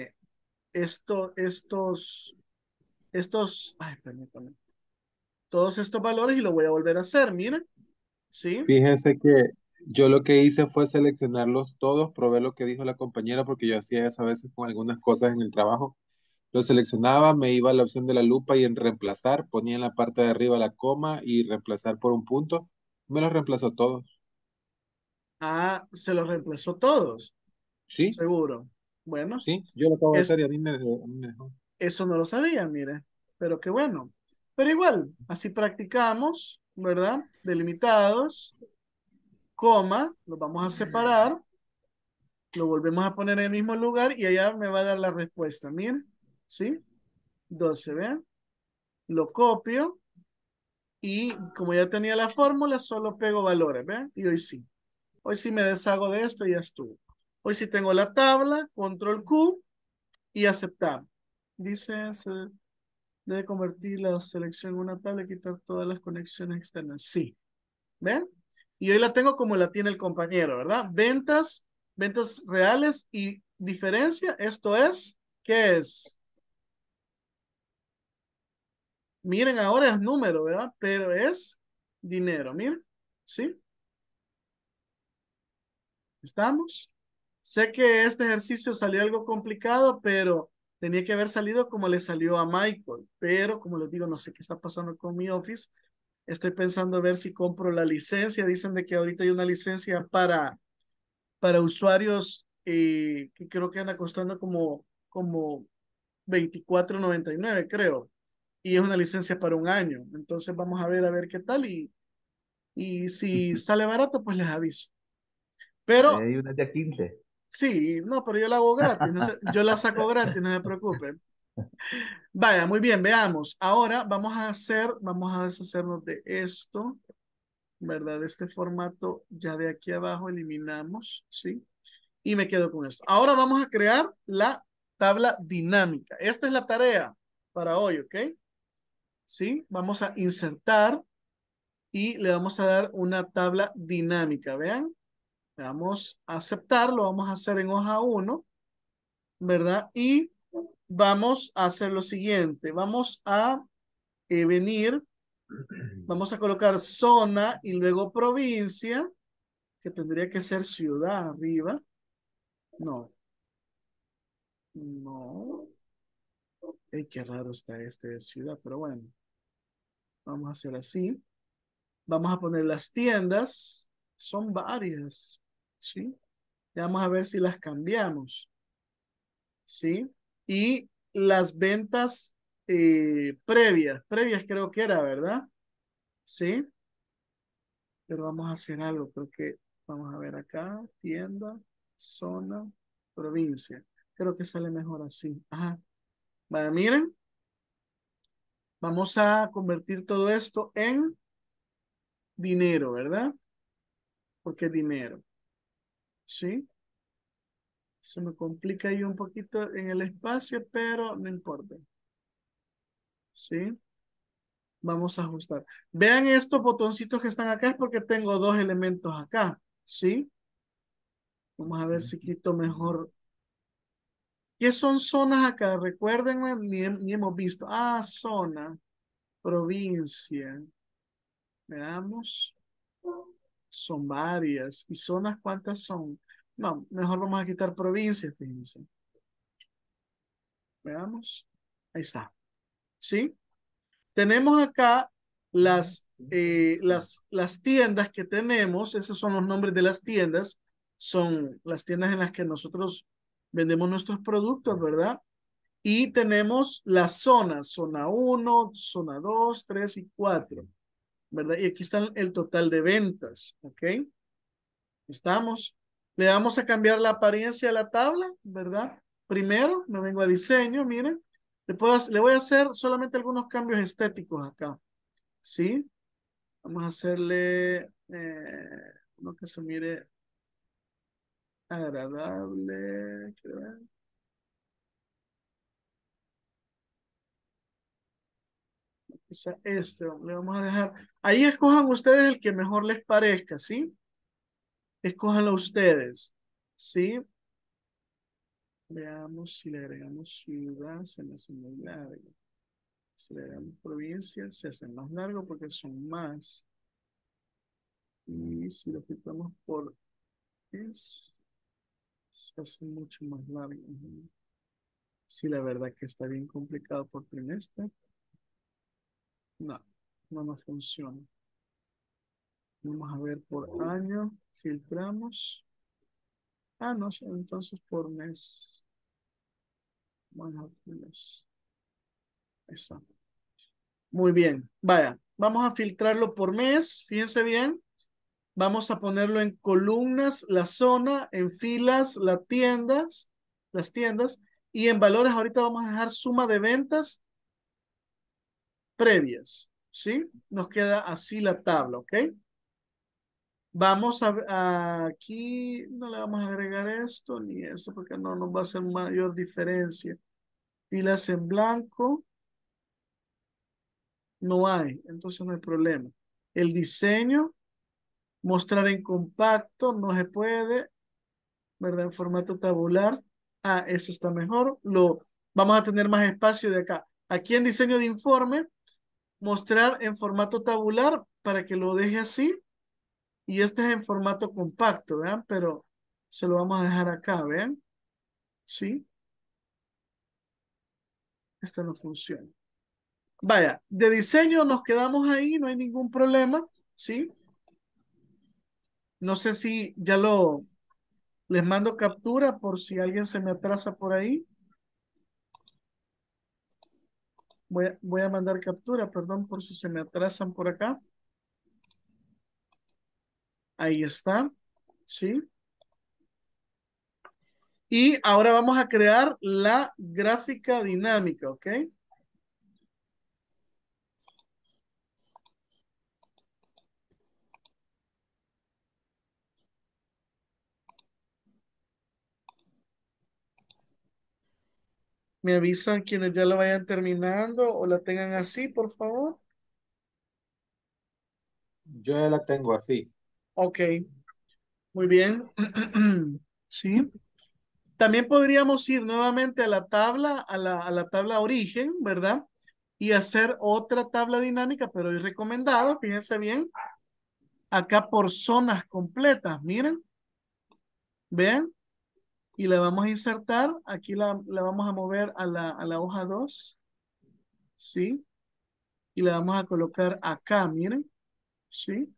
ay, permítame, todos estos valores y lo voy a volver a hacer, miren, ¿sí? Fíjense que yo lo que hice fue seleccionarlos todos, probé lo que dijo la compañera, porque yo hacía eso a veces con algunas cosas en el trabajo. Lo seleccionaba, me iba a la opción de la lupa y en reemplazar, ponía en la parte de arriba la coma y reemplazar por un punto. Me los reemplazó todos. Ah, se los reemplazó todos, Sí, seguro. Bueno, sí, yo lo acabo de es, hacer y a mí me dejó. eso no lo sabía, mire, pero qué bueno. Pero igual, así practicamos, ¿verdad? Delimitados, coma, los vamos a separar, lo volvemos a poner en el mismo lugar y allá me va a dar la respuesta, miren, ¿sí? 12, ¿vean? Lo copio y como ya tenía la fórmula, solo pego valores, ¿vean? Y hoy sí me deshago de esto y ya estuvo. Hoy sí tengo la tabla, control Q y aceptar. Dice, se debe convertir la selección en una tabla y quitar todas las conexiones externas. Sí, ¿ven? Y hoy la tengo como la tiene el compañero, ¿verdad? Ventas reales y diferencia, esto es, ¿qué es? Miren, ahora es número, ¿verdad? Pero es dinero, miren, ¿sí? ¿Estamos? Sé que este ejercicio salió algo complicado, pero tenía que haber salido como le salió a Michael. Pero, como les digo, no sé qué está pasando con mi Office. Estoy pensando ver si compro la licencia. Dicen de que ahorita hay una licencia para usuarios que creo que anda costando como 24.99, creo. Y es una licencia para un año. Entonces vamos a ver qué tal. Y si sale barato, pues les aviso. Ahí Pero hay una de 15. sí, no, pero yo la hago gratis, yo la saco gratis, no se preocupen. Vaya, muy bien, veamos. Ahora vamos a deshacernos de esto, ¿verdad? De este formato, ya de aquí abajo eliminamos, ¿sí? Y me quedo con esto. Ahora vamos a crear la tabla dinámica. Esta es la tarea para hoy, ¿ok? ¿Sí? Vamos a insertar y le vamos a dar una tabla dinámica, vean. Le vamos a aceptar, lo vamos a hacer en hoja uno, ¿verdad? Y vamos a hacer lo siguiente. Vamos a venir, vamos a colocar zona y luego provincia, que tendría que ser ciudad arriba. No, no. Ey, qué raro está este de ciudad, pero bueno, vamos a hacer así. Vamos a poner las tiendas, son varias, ¿sí? Ya vamos a ver si las cambiamos, ¿sí? Y las ventas previas creo que era, ¿verdad? ¿Sí? Pero vamos a hacer algo, creo que vamos a ver acá, tienda, zona, provincia. Creo que sale mejor así. Ajá. Vale, miren, vamos a convertir todo esto en dinero, ¿verdad? Porque es dinero. ¿Sí? Se me complica ahí un poquito en el espacio, pero no importa. ¿Sí? Vamos a ajustar. Vean estos botoncitos que están acá, es porque tengo dos elementos acá. ¿Sí? Vamos a ver si quito mejor. ¿Qué son zonas acá? Recuérdenme, ni hemos visto. Ah, zona, provincia. Veamos. Son varias. ¿Y zonas cuántas son? No, mejor vamos a quitar provincias, fíjense. Veamos. Ahí está. ¿Sí? Tenemos acá las tiendas que tenemos. Esos son los nombres de las tiendas. Son las tiendas en las que nosotros vendemos nuestros productos, ¿verdad? Y tenemos las zonas, zona uno, zona 2, 3 y 4, ¿verdad? Y aquí está el total de ventas, ¿ok? Estamos. Le vamos a cambiar la apariencia a la tabla, ¿verdad? Primero, me vengo a diseño, miren. Le voy a hacer solamente algunos cambios estéticos acá, ¿sí? Vamos a hacerle uno que se mire agradable. Quiero ver. Quizá este, le vamos a dejar. Ahí escojan ustedes el que mejor les parezca, ¿sí? Escójanlo ustedes, ¿sí? Veamos si le agregamos ciudad, se me hace muy largo. Si le agregamos provincia, se hace más largo porque son más. Y si lo quitamos por es, se hace mucho más largo. Ujú. Sí, la verdad que está bien complicado por trimestre. No, no nos funciona. Vamos a ver por año, filtramos. Ah, no, entonces por mes. Bueno, por mes. Ahí está. Muy bien, vaya, vamos a filtrarlo por mes, fíjense bien. Vamos a ponerlo en columnas, la zona, en filas, las tiendas, y en valores ahorita vamos a dejar suma de ventas previas, ¿sí? Nos queda así la tabla, ¿ok? Vamos aquí, no le vamos a agregar esto ni esto porque no nos va a hacer mayor diferencia. Filas en blanco, no hay, entonces no hay problema. El diseño, mostrar en compacto, no se puede, ¿verdad? En formato tabular. Ah, eso está mejor. Vamos a tener más espacio de acá. Aquí en diseño de informe, mostrar en formato tabular para que lo deje así. Y este es en formato compacto, ¿vean? Pero se lo vamos a dejar acá, ¿ven? ¿Sí? Esto no funciona. Vaya, de diseño nos quedamos ahí, no hay ningún problema, ¿sí? No sé si les mando captura por si alguien se me atrasa por ahí. Voy a mandar captura, perdón, por si se me atrasan por acá. Ahí está, ¿sí? Y ahora vamos a crear la gráfica dinámica, ¿ok? Me avisan quienes ya lo vayan terminando o la tengan así, por favor. Yo ya la tengo así. Ok, muy bien. Sí. También podríamos ir nuevamente a la tabla, a la tabla origen, ¿verdad? Y hacer otra tabla dinámica, pero es recomendado, fíjense bien, acá por zonas completas, miren, vean, y la vamos a insertar, aquí la vamos a mover a la hoja 2, ¿sí? Y la vamos a colocar acá, miren, ¿sí?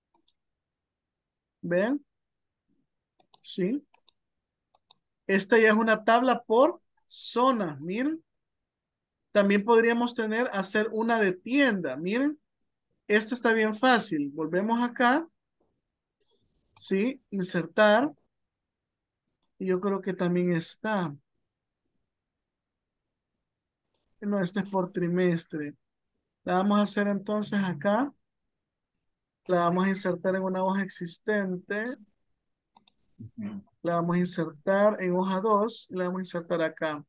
Vean, ¿sí? Esta ya es una tabla por zonas, miren. También podríamos hacer una de tienda, miren. Esta está bien fácil. Volvemos acá, ¿sí? Insertar. Y yo creo que también está. No, este es por trimestre. La vamos a hacer entonces acá. La vamos a insertar en una hoja existente. La vamos a insertar en hoja 2 y la vamos a insertar acá.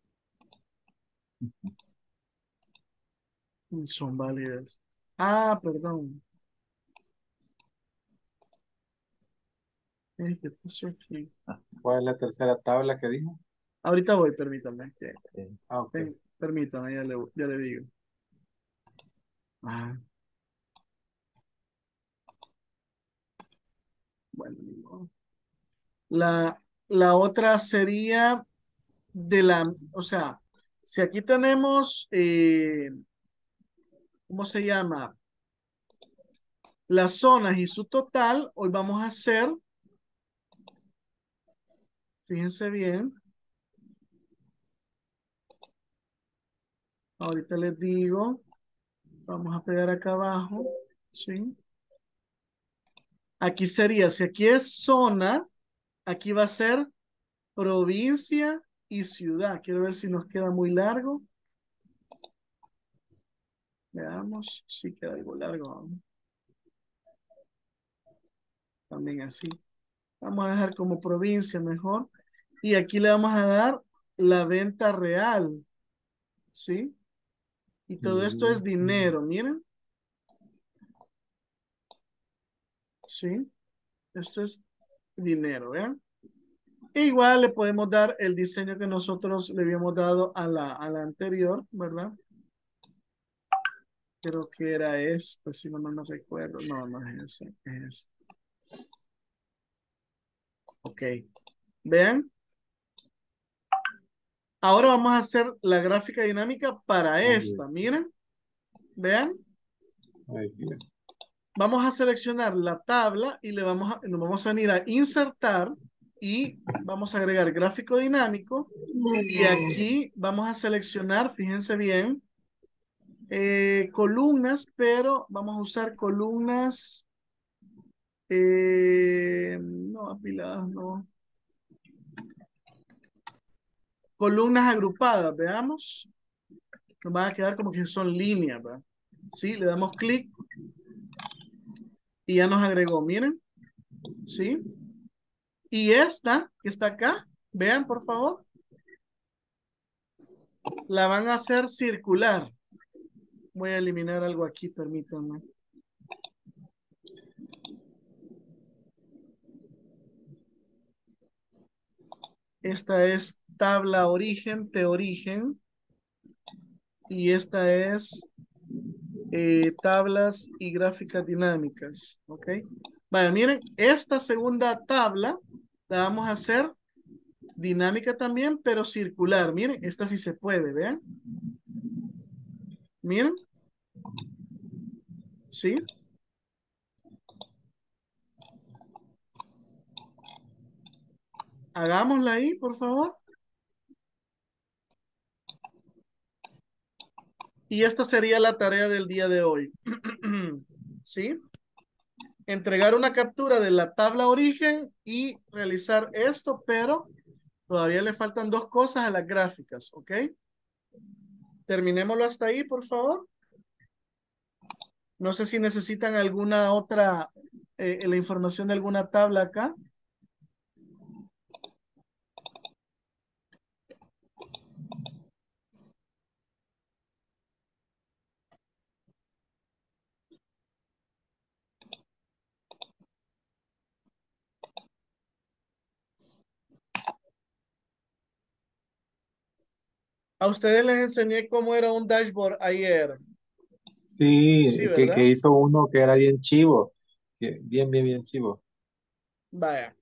Son válidas. Ah, perdón. ¿Qué pasó aquí? ¿Cuál es la tercera tabla que dijo? Ahorita voy, permítame. Ah, ok. Permítame, ya le digo. Ah, bueno, ni modo. La otra sería o sea, Si aquí tenemos, ¿cómo se llama? Las zonas y su total, hoy vamos a hacer, fíjense bien, ahorita les digo, vamos a pegar acá abajo, ¿sí? Aquí sería, si aquí es zona, aquí va a ser provincia y ciudad. Quiero ver si nos queda muy largo. Veamos si queda algo largo. También así. Vamos a dejar como provincia mejor. Y aquí le vamos a dar la venta real. ¿Sí? Y todo esto es Sí. dinero, miren. ¿Sí? Esto es dinero, ¿vean? E igual le podemos dar el diseño que nosotros le habíamos dado a la anterior, ¿verdad? Creo que era este, si no me recuerdo. No, no es ese, es este. Ok. Vean. Ahora vamos a hacer la gráfica dinámica para Muy esta. bien, Miren. Vean. muy bien. Vamos a seleccionar la tabla y nos vamos a ir a insertar y vamos a agregar gráfico dinámico. Y aquí vamos a seleccionar, fíjense bien, columnas, pero vamos a usar columnas, no, apiladas, no. Columnas agrupadas, veamos. Nos van a quedar como que son líneas, ¿verdad? Sí, le damos clic y ya nos agregó, miren. Sí. Y esta que está acá, vean por favor, la van a hacer circular. Voy a eliminar algo aquí, permítanme. Esta es tabla origen, de origen. Y esta es tablas y gráficas dinámicas. ¿Ok? Vaya, miren, esta segunda tabla la vamos a hacer dinámica también, pero circular. Miren, esta sí se puede, vean. Miren. ¿Sí? Hagámosla ahí, por favor. Y esta sería la tarea del día de hoy. ¿Sí? Entregar una captura de la tabla origen y realizar esto, pero todavía le faltan dos cosas a las gráficas, ¿ok? Terminémoslo hasta ahí, por favor. No sé si necesitan alguna otra, la información de alguna tabla acá. A ustedes les enseñé cómo era un dashboard ayer. Sí, Sí, que ¿verdad? hizo uno que era bien chivo. Bien, bien, bien chivo. Vaya.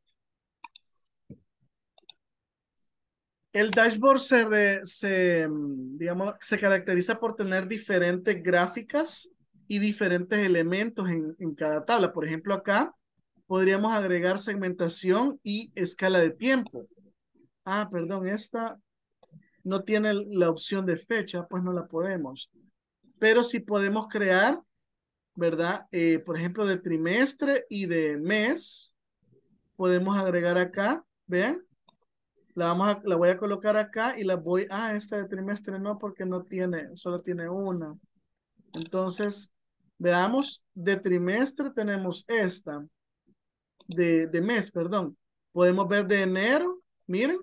El dashboard digamos, se caracteriza por tener diferentes gráficas y diferentes elementos en cada tabla. Por ejemplo, acá podríamos agregar segmentación y escala de tiempo. Ah, perdón, esta no tiene la opción de fecha, pues no la podemos. Pero sí podemos crear, ¿verdad? Por ejemplo, de trimestre y de mes, podemos agregar acá, vean, la voy a colocar acá y esta de trimestre no, porque no tiene, solo tiene una. Entonces, veamos, de trimestre tenemos esta, de mes, perdón. Podemos ver de enero, miren,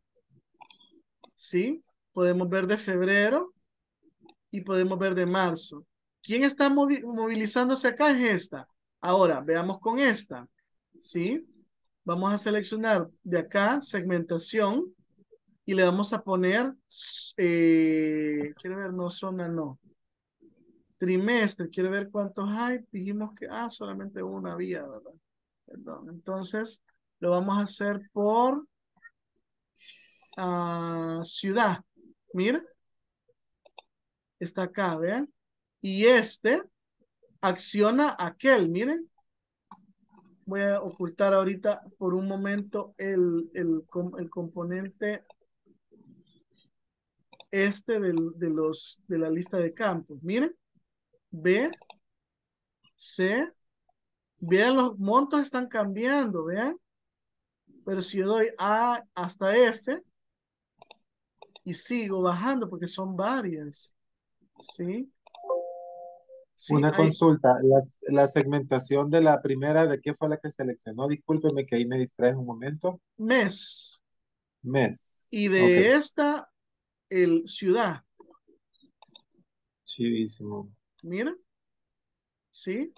sí, podemos ver de febrero y podemos ver de marzo. ¿Quién está movilizándose acá? Es esta. Ahora, veamos con esta, ¿sí? Vamos a seleccionar de acá segmentación y le vamos a poner, quiero ver, no, zona no. Trimestre, quiero ver cuántos hay. Dijimos que, solamente una había, ¿verdad? Perdón. Entonces, lo vamos a hacer por ciudad. Mira, está acá, vean. Y este acciona aquel, miren. Voy a ocultar ahorita por un momento el componente de la lista de campos. Miren, B, C, vean los montos están cambiando, vean. Pero si yo doy A hasta F y sigo bajando porque son varias, ¿sí? Sí, Una hay consulta, la segmentación de la primera, ¿de qué fue la que seleccionó? Discúlpeme que ahí me distrae un momento. mes. Mes. Y Ok, de esta, el ciudad. chivísimo. Miren, ¿sí?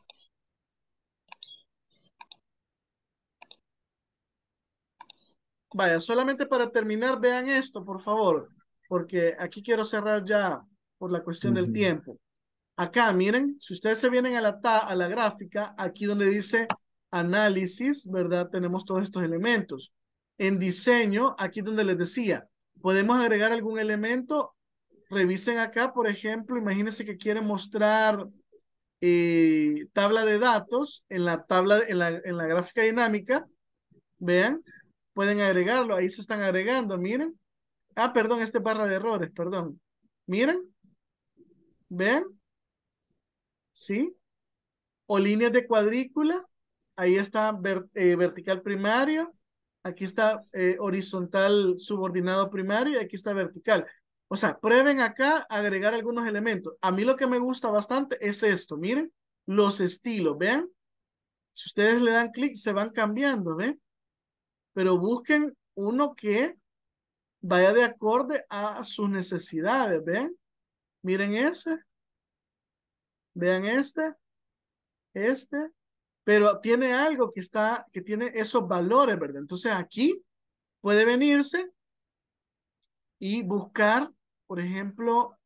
Vaya, solamente para terminar, vean esto, por favor, porque aquí quiero cerrar ya por la cuestión del Ujú. tiempo. Acá, miren, si ustedes se vienen a la gráfica, aquí donde dice análisis, ¿verdad? Tenemos todos estos elementos. En diseño, aquí donde les decía, podemos agregar algún elemento. Revisen acá, por ejemplo, imagínense que quieren mostrar tabla de datos en la tabla, en la gráfica dinámica. Vean, pueden agregarlo, ahí se están agregando, miren. Ah, perdón, este es barra de errores, perdón. Miren, vean, ¿sí? O líneas de cuadrícula, ahí está vertical primario, aquí está horizontal subordinado primario y aquí está vertical. O sea, prueben acá agregar algunos elementos. A mí lo que me gusta bastante es esto, miren, los estilos, ¿ven? Si ustedes le dan clic, se van cambiando, ¿ven? Pero busquen uno que vaya de acorde a sus necesidades, ¿ven? Miren ese, vean este, pero tiene algo que tiene esos valores, ¿verdad? Entonces aquí puede venirse y buscar, por ejemplo,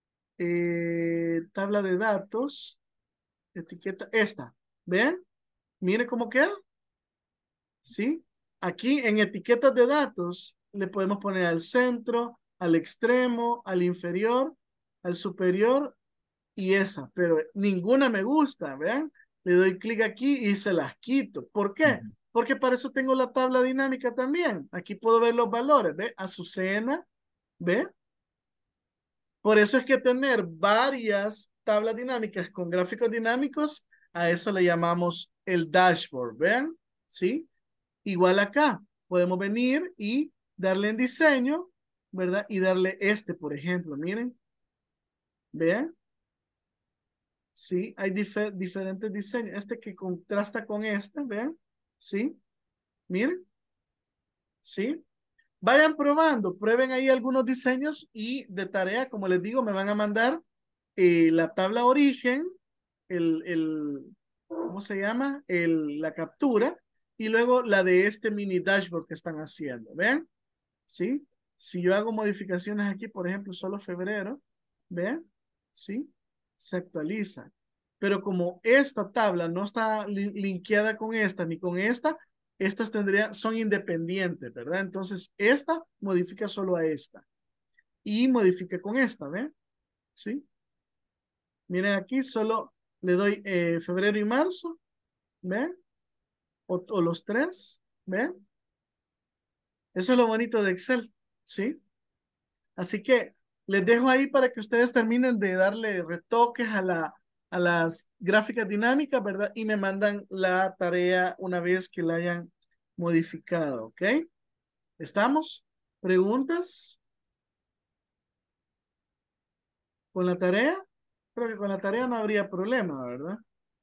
tabla de datos, etiqueta, esta, ¿ven? Mire cómo queda, ¿sí? Aquí en etiquetas de datos le podemos poner al centro, al extremo, al inferior, al superior y esa, pero ninguna me gusta, ¿vean? Le doy clic aquí y se las quito. ¿Por qué? Ujú. Porque para eso tengo la tabla dinámica también. Aquí puedo ver los valores, ¿ve? Azucena, ¿ve? Por eso es que tener varias tablas dinámicas con gráficos dinámicos, a eso le llamamos el dashboard, ¿vean? ¿Sí? Igual acá, podemos venir y darle en diseño, ¿verdad? Y darle este, por ejemplo, miren, ¿vean? Sí, hay diferentes diseños. Este que contrasta con este, ¿vean? Sí, miren, sí. Vayan probando, prueben ahí algunos diseños y de tarea, como les digo, me van a mandar la tabla origen, ¿cómo se llama? La captura y luego la de este mini dashboard que están haciendo, ¿vean? ¿Sí? Si yo hago modificaciones aquí, por ejemplo, solo febrero, ¿vean? ¿Sí? Se actualiza. Pero como esta tabla no está linkeada con esta ni con esta, estas son independientes, ¿verdad? Entonces, esta modifica solo a esta y modifica con esta, ¿ven? ¿Sí? Miren aquí, solo le doy febrero y marzo, ¿ven? O los tres, ¿ven? Eso es lo bonito de Excel, ¿sí? Así que les dejo ahí para que ustedes terminen de darle retoques a las gráficas dinámicas, ¿verdad? Y me mandan la tarea una vez que la hayan modificado, ¿ok? ¿Estamos? ¿Preguntas con la tarea? Creo que con la tarea no habría problema, ¿verdad?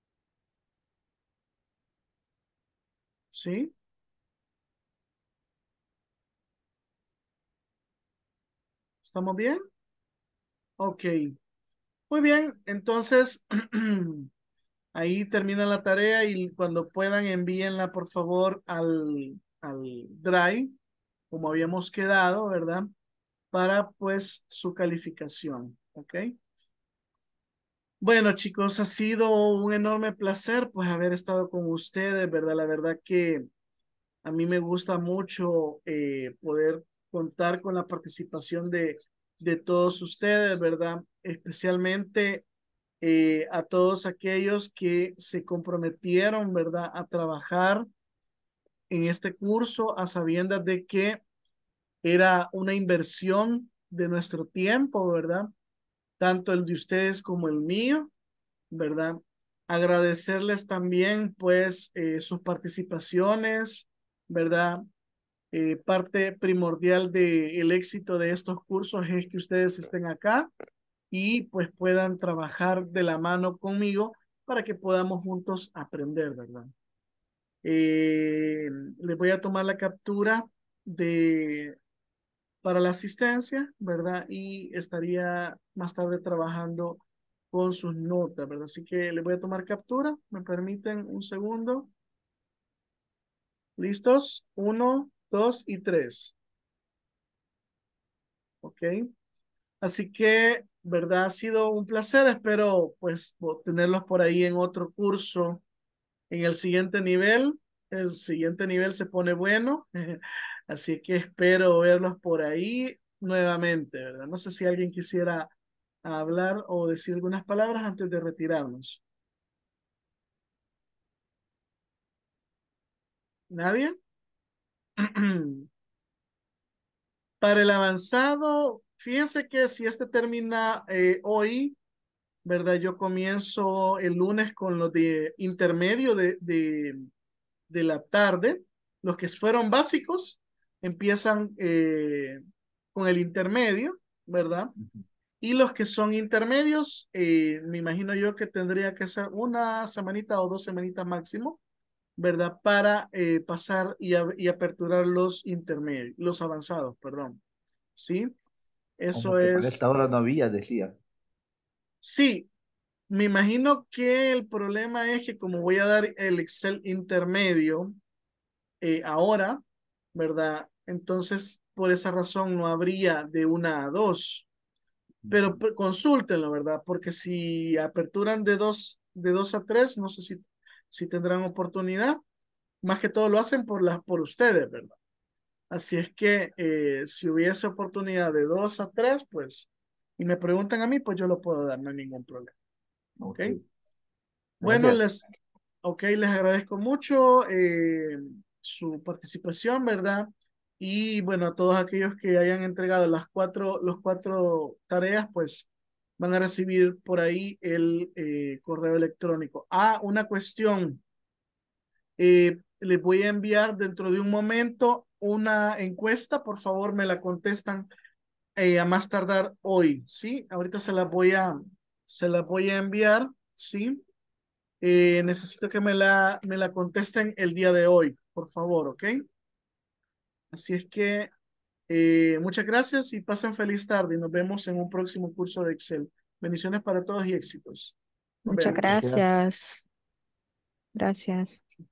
¿Sí? ¿Estamos bien? Ok. Muy bien, entonces ahí termina la tarea y cuando puedan envíenla por favor al Drive, como habíamos quedado, ¿verdad? Para pues su calificación, ¿ok? Bueno, chicos, ha sido un enorme placer pues haber estado con ustedes, ¿verdad? La verdad que a mí me gusta mucho poder contar con la participación de todos ustedes, ¿verdad? especialmente a todos aquellos que se comprometieron, ¿verdad?, a trabajar en este curso a sabiendas de que era una inversión de nuestro tiempo, ¿verdad? Tanto el de ustedes como el mío, ¿verdad? Agradecerles también, pues, sus participaciones, ¿verdad? Parte primordial del éxito de estos cursos es que ustedes estén acá y pues puedan trabajar de la mano conmigo para que podamos juntos aprender, ¿verdad? Les voy a tomar la captura de, para la asistencia, ¿verdad? Y estaría más tarde trabajando con sus notas, ¿verdad? Así que les voy a tomar captura. ¿Me permiten un segundo? ¿Listos? 1, 2 y 3. ¿Ok? Así que, ¿verdad? Ha sido un placer. Espero, pues, tenerlos por ahí en otro curso en el siguiente nivel. El siguiente nivel se pone bueno. Así que espero verlos por ahí nuevamente, ¿verdad? No sé si alguien quisiera hablar o decir algunas palabras antes de retirarnos. ¿Nadie? Para el avanzado, fíjense que si este termina hoy, ¿verdad? Yo comienzo el lunes con los de intermedio de la tarde. Los que fueron básicos empiezan con el intermedio, ¿verdad? Y los que son intermedios, me imagino yo que tendría que ser una semanita o 2 semanitas máximo, ¿verdad? Para pasar y aperturar los intermedios, los avanzados, perdón. ¿Sí? Como Eso que para es, esta hora no había, decía. sí, me imagino que el problema es que como voy a dar el Excel intermedio ahora, ¿verdad? Entonces, por esa razón no habría de 1 a 2, pero consúltenlo, ¿verdad? Porque si aperturan de dos a 3, no sé si tendrán oportunidad. Más que todo lo hacen por ustedes, ¿verdad? Así es que si hubiese oportunidad de 2 a 3, pues, y me preguntan a mí, pues yo lo puedo dar, no hay ningún problema. ¿Ok? Ok. Bueno, Gracias. les agradezco mucho su participación, ¿verdad? Y bueno, a todos aquellos que hayan entregado los cuatro tareas, pues van a recibir por ahí el correo electrónico. Ah, una cuestión. Les voy a enviar dentro de un momento una encuesta, por favor me la contestan a más tardar hoy, ¿sí? Ahorita se la voy a enviar, ¿sí? Necesito que me la contesten el día de hoy, por favor, ¿ok? Así es que muchas gracias y pasen feliz tarde y nos vemos en un próximo curso de Excel. Bendiciones para todos y éxitos. Nos Muchas vemos. Gracias. gracias. Gracias.